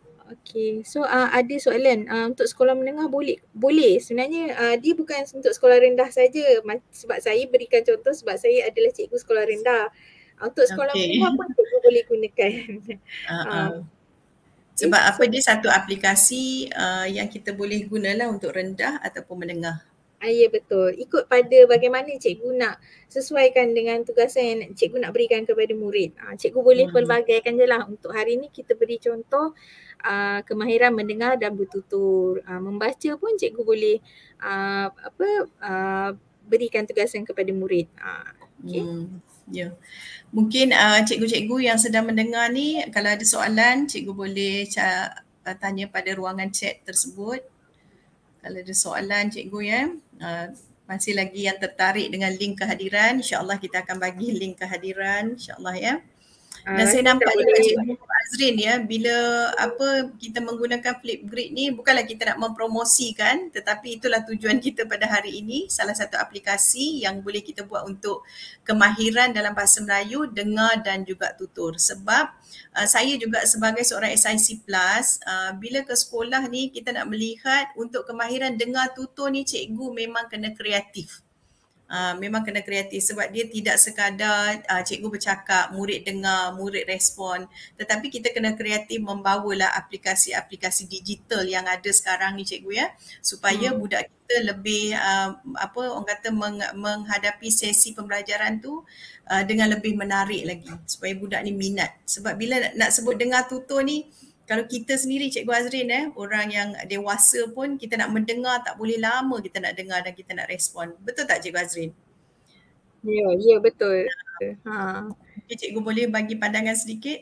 Okay, so uh, ada soalan uh, untuk sekolah menengah boleh boleh sebenarnya uh, dia bukan untuk sekolah rendah saja, sebab saya berikan contoh sebab saya adalah cikgu sekolah rendah. Uh, untuk sekolah okay. menengah pun cikgu boleh gunakan. Uh-uh. uh, Sebab apa dia satu aplikasi uh, yang kita boleh gunalah untuk rendah ataupun menengah. Ah, ya betul. Ikut pada bagaimana cikgu nak sesuaikan dengan tugasan yang cikgu nak berikan kepada murid. Ah, cikgu boleh hmm. pelbagaikan je lah. Untuk hari ni kita beri contoh uh, kemahiran mendengar dan bertutur. Uh, membaca pun cikgu boleh uh, apa uh, berikan tugasan kepada murid. Uh, okay. Hmm. Ya. Mungkin uh, cikgu-cikgu yang sedang mendengar ni, kalau ada soalan, cikgu boleh ca- uh, tanya pada ruangan chat tersebut. Kalau ada soalan cikgu ya, uh, masih lagi yang tertarik dengan link kehadiran, insya-Allah kita akan bagi link kehadiran insya-Allah ya. Dan uh, saya nampak juga Cikgu Azrin ya, bila apa kita menggunakan Flipgrid ni bukanlah kita nak mempromosikan, tetapi itulah tujuan kita pada hari ini, salah satu aplikasi yang boleh kita buat untuk kemahiran dalam bahasa Melayu, dengar dan juga tutur. Sebab uh, saya juga sebagai seorang S I C plus, uh, bila ke sekolah ni kita nak melihat untuk kemahiran dengar tutur ni cikgu memang kena kreatif. Uh, memang kena kreatif sebab dia tidak sekadar uh, cikgu bercakap, murid dengar, murid respon, tetapi kita kena kreatif membawalah aplikasi-aplikasi digital yang ada sekarang ni cikgu ya, supaya hmm. budak kita lebih uh, apa orang kata meng- menghadapi sesi pembelajaran tu uh, dengan lebih menarik lagi, supaya budak ni minat. Sebab bila nak, nak sebut dengar tutur ni, kalau kita sendiri Cikgu Azrin eh, orang yang dewasa pun kita nak mendengar tak boleh lama kita nak dengar dan kita nak respon. Betul tak Cikgu Azrin? Ya, ya betul. Ha. Okay, Cikgu boleh bagi pandangan sedikit?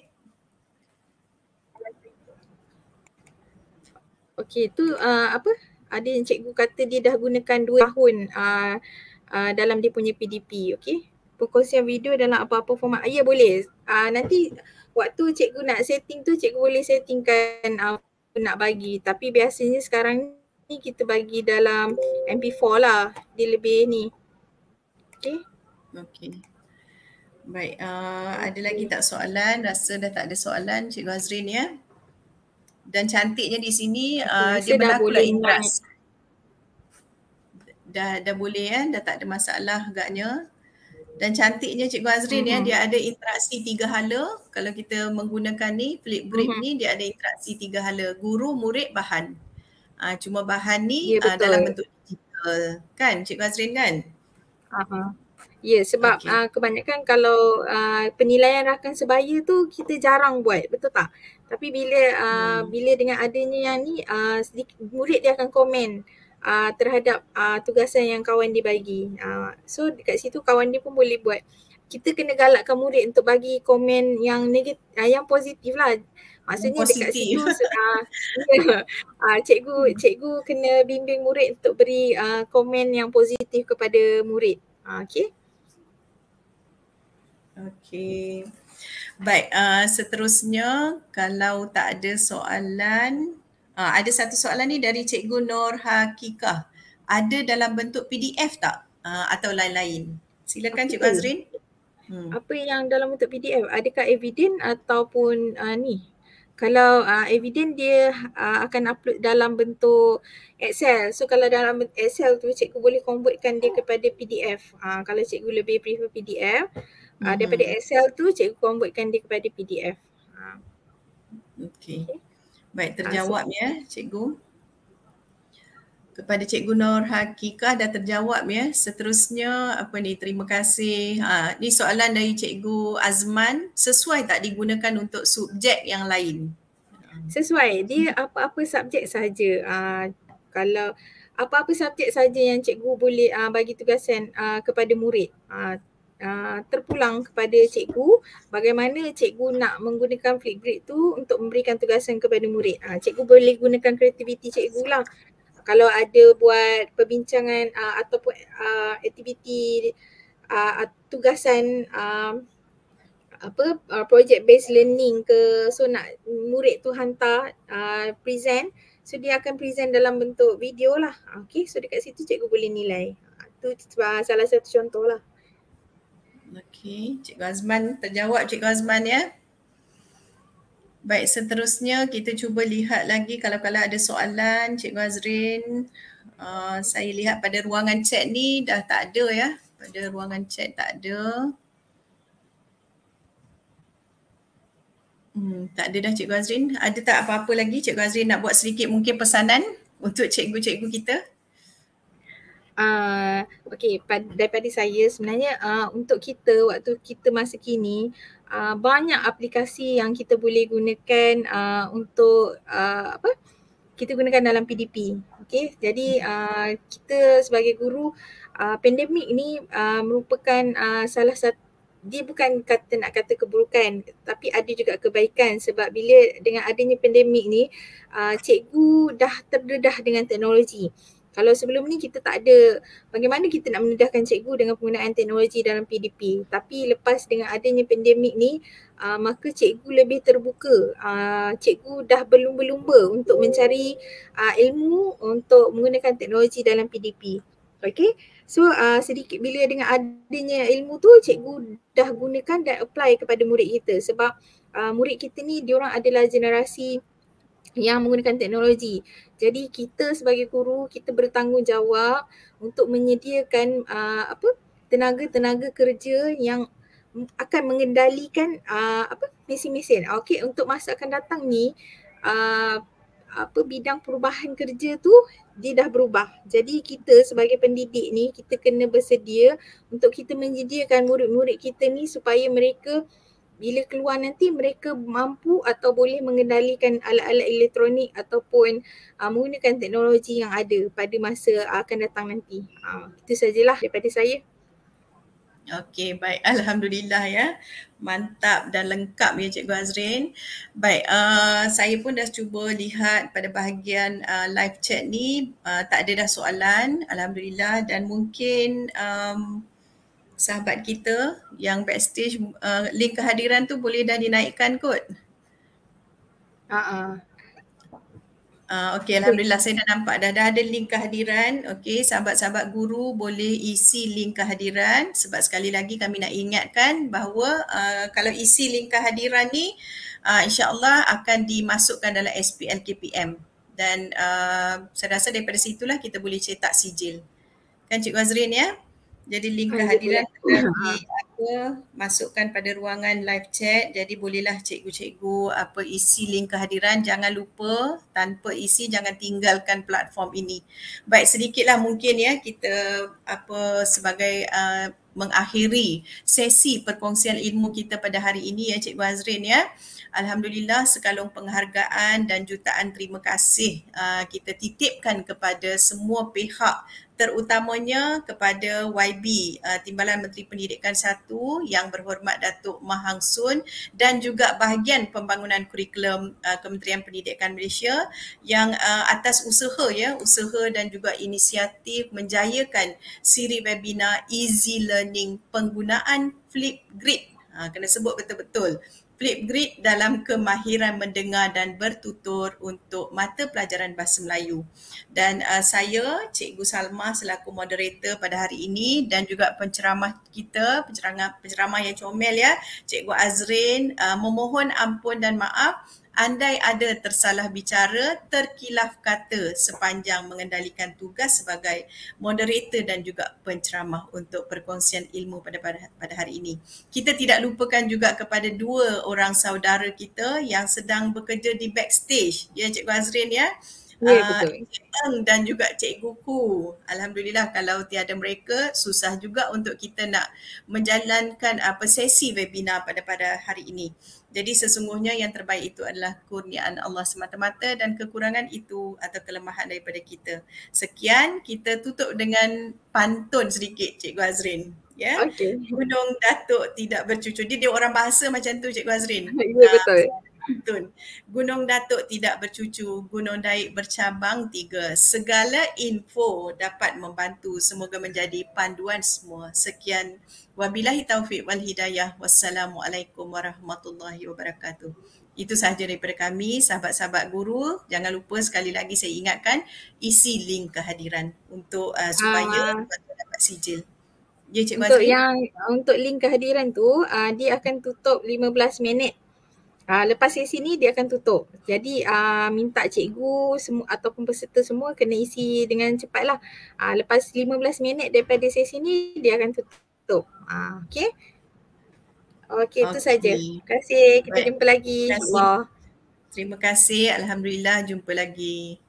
Okey, tu uh, apa? Ada yang cikgu kata dia dah gunakan dua tahun uh, uh, dalam dia punya P D P, okey? Perkongsian video dalam apa-apa format. Ya boleh. Uh, nanti waktu cikgu nak setting tu, cikgu boleh settingkan apa uh, nak bagi. Tapi biasanya sekarang ni kita bagi dalam M P four lah. Dia lebih ni. Okay. Okay. Baik. Uh, ada lagi tak soalan? Rasa dah tak ada soalan Cikgu Azrin ya. Dan cantiknya di sini uh, dia berlaku lah interaksi. Dah, dah boleh ya. Dah tak ada masalah agaknya. Dan cantiknya Cikgu Azrin mm-hmm. ya, dia ada interaksi tiga hala. Kalau kita menggunakan ni, Flipgrid mm-hmm. ni dia ada interaksi tiga hala. Guru, murid, bahan. Uh, cuma bahan ni ya, uh, dalam bentuk digital. Kan Cikgu Azrin kan? Uh-huh. Ya, sebab okay. uh, kebanyakan kalau uh, penilaian rakan sebaya tu kita jarang buat, betul tak? Tapi bila uh, hmm. bila dengan adanya yang ni, uh, sedikit, murid dia akan komen Uh, terhadap uh, tugasan yang kawan dia bagi. Uh, so dekat situ kawan dia pun boleh buat. Kita kena galakkan murid untuk bagi komen yang negatif, uh, yang positif lah. Maksudnya dekat situ uh, uh, cikgu cikgu kena bimbing murid untuk beri uh, komen yang positif kepada murid. Uh, okay. Okay. Baik, uh, seterusnya kalau tak ada soalan, Uh, ada satu soalan ni dari Cikgu Nur Hakikah. Ada dalam bentuk P D F tak uh, atau lain-lain? Silakan Apa Cikgu tu? Azrin. Hmm. Apa yang dalam bentuk P D F? Adakah evident ataupun uh, ni? Kalau uh, evident dia uh, akan upload dalam bentuk Excel. So kalau dalam bentuk Excel tu cikgu boleh convertkan dia kepada P D F. Uh, kalau cikgu lebih prefer P D F, uh, daripada Excel tu cikgu convertkan dia kepada P D F. Uh, Okey. okay. Baik, terjawab ya Cikgu. Kepada Cikgu Nur Hakikah dah terjawab ya. Seterusnya apa ni, terima kasih. Ha, ni soalan dari Cikgu Azman, sesuai tak digunakan untuk subjek yang lain? Sesuai, dia apa-apa subjek saja. Uh, kalau apa-apa subjek saja yang cikgu boleh uh, bagi tugasan uh, kepada murid. Uh, uh, terpulang kepada cikgu bagaimana cikgu nak menggunakan Flipgrid tu untuk memberikan tugasan kepada murid. Uh, cikgu boleh gunakan kreativiti cikgu lah. Kalau ada buat perbincangan uh, ataupun uh, aktiviti uh, tugasan uh, apa uh, project based learning ke, so nak murid tu hantar uh, present, so dia akan present dalam bentuk video lah. Okay, so dekat situ cikgu boleh nilai. Itu uh, salah satu contoh lah. Okey, Cikgu Azman terjawab Cikgu Azman ya. Baik, seterusnya kita cuba lihat lagi kalau-kalau ada soalan Cikgu Azrin. Uh, saya lihat pada ruangan chat ni dah tak ada ya. Pada ruangan chat tak ada. Hmm, tak ada dah Cikgu Azrin. Ada tak apa-apa lagi Cikgu Azrin nak buat sedikit mungkin pesanan untuk cikgu-cikgu kita? Uh, okay, daripada saya sebenarnya uh, untuk kita waktu kita masa kini uh, banyak aplikasi yang kita boleh gunakan uh, untuk uh, apa kita gunakan dalam P D P. Okay, jadi uh, kita sebagai guru uh, pandemik ni uh, merupakan uh, salah satu, dia bukan kata nak kata keburukan tapi ada juga kebaikan sebab bila dengan adanya pandemik ni uh, cikgu dah terdedah dengan teknologi. Kalau sebelum ni kita tak ada bagaimana kita nak mendedahkan cikgu dengan penggunaan teknologi dalam P D P. Tapi lepas dengan adanya pandemik ni, uh, maka cikgu lebih terbuka. Uh, cikgu dah berlumba-lumba untuk mencari uh, ilmu untuk menggunakan teknologi dalam P D P. Okay, so uh, sedikit bila dengan adanya ilmu tu cikgu dah gunakan dan apply kepada murid kita. Sebab uh, murid kita ni diorang adalah generasi yang menggunakan teknologi. Jadi kita sebagai guru kita bertanggungjawab untuk menyediakan uh, apa tenaga-tenaga kerja yang akan mengendalikan uh, apa mesin-mesin. Okey, untuk masa akan datang ni uh, apa bidang perubahan kerja tu dia dah berubah. Jadi kita sebagai pendidik ni kita kena bersedia untuk kita menyediakan murid-murid kita ni supaya mereka bila keluar nanti mereka mampu atau boleh mengendalikan alat-alat elektronik ataupun uh, menggunakan teknologi yang ada pada masa akan datang nanti. Uh, itu sajalah daripada saya. Okey, baik. Alhamdulillah ya. Mantap dan lengkap ya Cikgu Azrin. Baik, uh, saya pun dah cuba lihat pada bahagian uh, live chat ni. Uh, tak ada dah soalan. Alhamdulillah, dan mungkin um, sahabat kita yang backstage, uh, link kehadiran tu boleh dah dinaikkan kot? Uh-uh. Uh, Okey, Alhamdulillah saya dah nampak dah, dah ada link kehadiran. Okey, sahabat-sahabat guru boleh isi link kehadiran sebab sekali lagi kami nak ingatkan bahawa uh, kalau isi link kehadiran ni uh, insya-Allah akan dimasukkan dalam S P L K P M dan uh, saya rasa daripada situlah kita boleh cetak sijil. Kan Cikgu Azrin ya? Jadi link kehadiran akan di apa masukkan pada ruangan live chat. Jadi bolehlah cikgu-cikgu apa isi link kehadiran. Jangan lupa tanpa isi jangan tinggalkan platform ini. Baik, sedikitlah mungkin ya kita apa sebagai uh, mengakhiri sesi perkongsian ilmu kita pada hari ini ya Cikgu Azrin ya. Alhamdulillah sekalung penghargaan dan jutaan terima kasih uh, kita titipkan kepada semua pihak, terutamanya kepada Y B, uh, Timbalan Menteri Pendidikan satu yang berhormat Datuk Mah Hang Soon dan juga bahagian pembangunan kurikulum uh, Kementerian Pendidikan Malaysia yang uh, atas usaha ya, usaha dan juga inisiatif menjayakan siri webinar Easy Learning penggunaan Flipgrid. Ha, kena sebut betul-betul. Flipgrid dalam kemahiran mendengar dan bertutur untuk mata pelajaran Bahasa Melayu. Dan uh, saya, Cikgu Salma selaku moderator pada hari ini dan juga penceramah kita, penceramah, penceramah yang comel ya, Cikgu Azrin, uh, memohon ampun dan maaf andai ada tersalah bicara, terkilaf kata sepanjang mengendalikan tugas sebagai moderator dan juga penceramah untuk perkongsian ilmu pada pada hari ini. Kita tidak lupakan juga kepada dua orang saudara kita yang sedang bekerja di backstage, ya Cikgu Azrin ya. Ya, Uh, betul. Cik Eng dan juga Cikgu Ku. Alhamdulillah kalau tiada mereka susah juga untuk kita nak menjalankan apa sesi webinar pada pada hari ini. Jadi sesungguhnya yang terbaik itu adalah kurniaan Allah semata-mata dan kekurangan itu atau kelemahan daripada kita. Sekian, kita tutup dengan pantun sedikit Cikgu Azrin. Ya, Okey. Gunung Datuk tidak bercucu. Dia, dia orang bahasa macam tu Cikgu Azrin. Ya, betul. Betul. Gunung Datuk tidak bercucu, Gunung Daik bercabang tiga. Segala info dapat membantu. Semoga menjadi panduan semua. Sekian. Wabillahi taufiq wal hidayah. Wassalamualaikum warahmatullahi wabarakatuh. Itu sahaja daripada kami, sahabat-sahabat guru. Jangan lupa sekali lagi saya ingatkan, isi link kehadiran untuk uh, supaya Uh, dapat sijil. Ya, Cikgu untuk Azrin? yang untuk link kehadiran tu, uh, dia akan tutup lima belas minit. Uh, lepas sesi ni dia akan tutup. Jadi uh, minta cikgu semua ataupun peserta semua kena isi dengan cepatlah. Uh, lepas lima belas minit daripada sesi ni dia akan tutup. Uh, okay. Okay, itu Okey. saja. Terima kasih. Kita Baik. jumpa lagi Terima kasih. insyaAllah. Terima kasih. Alhamdulillah jumpa lagi.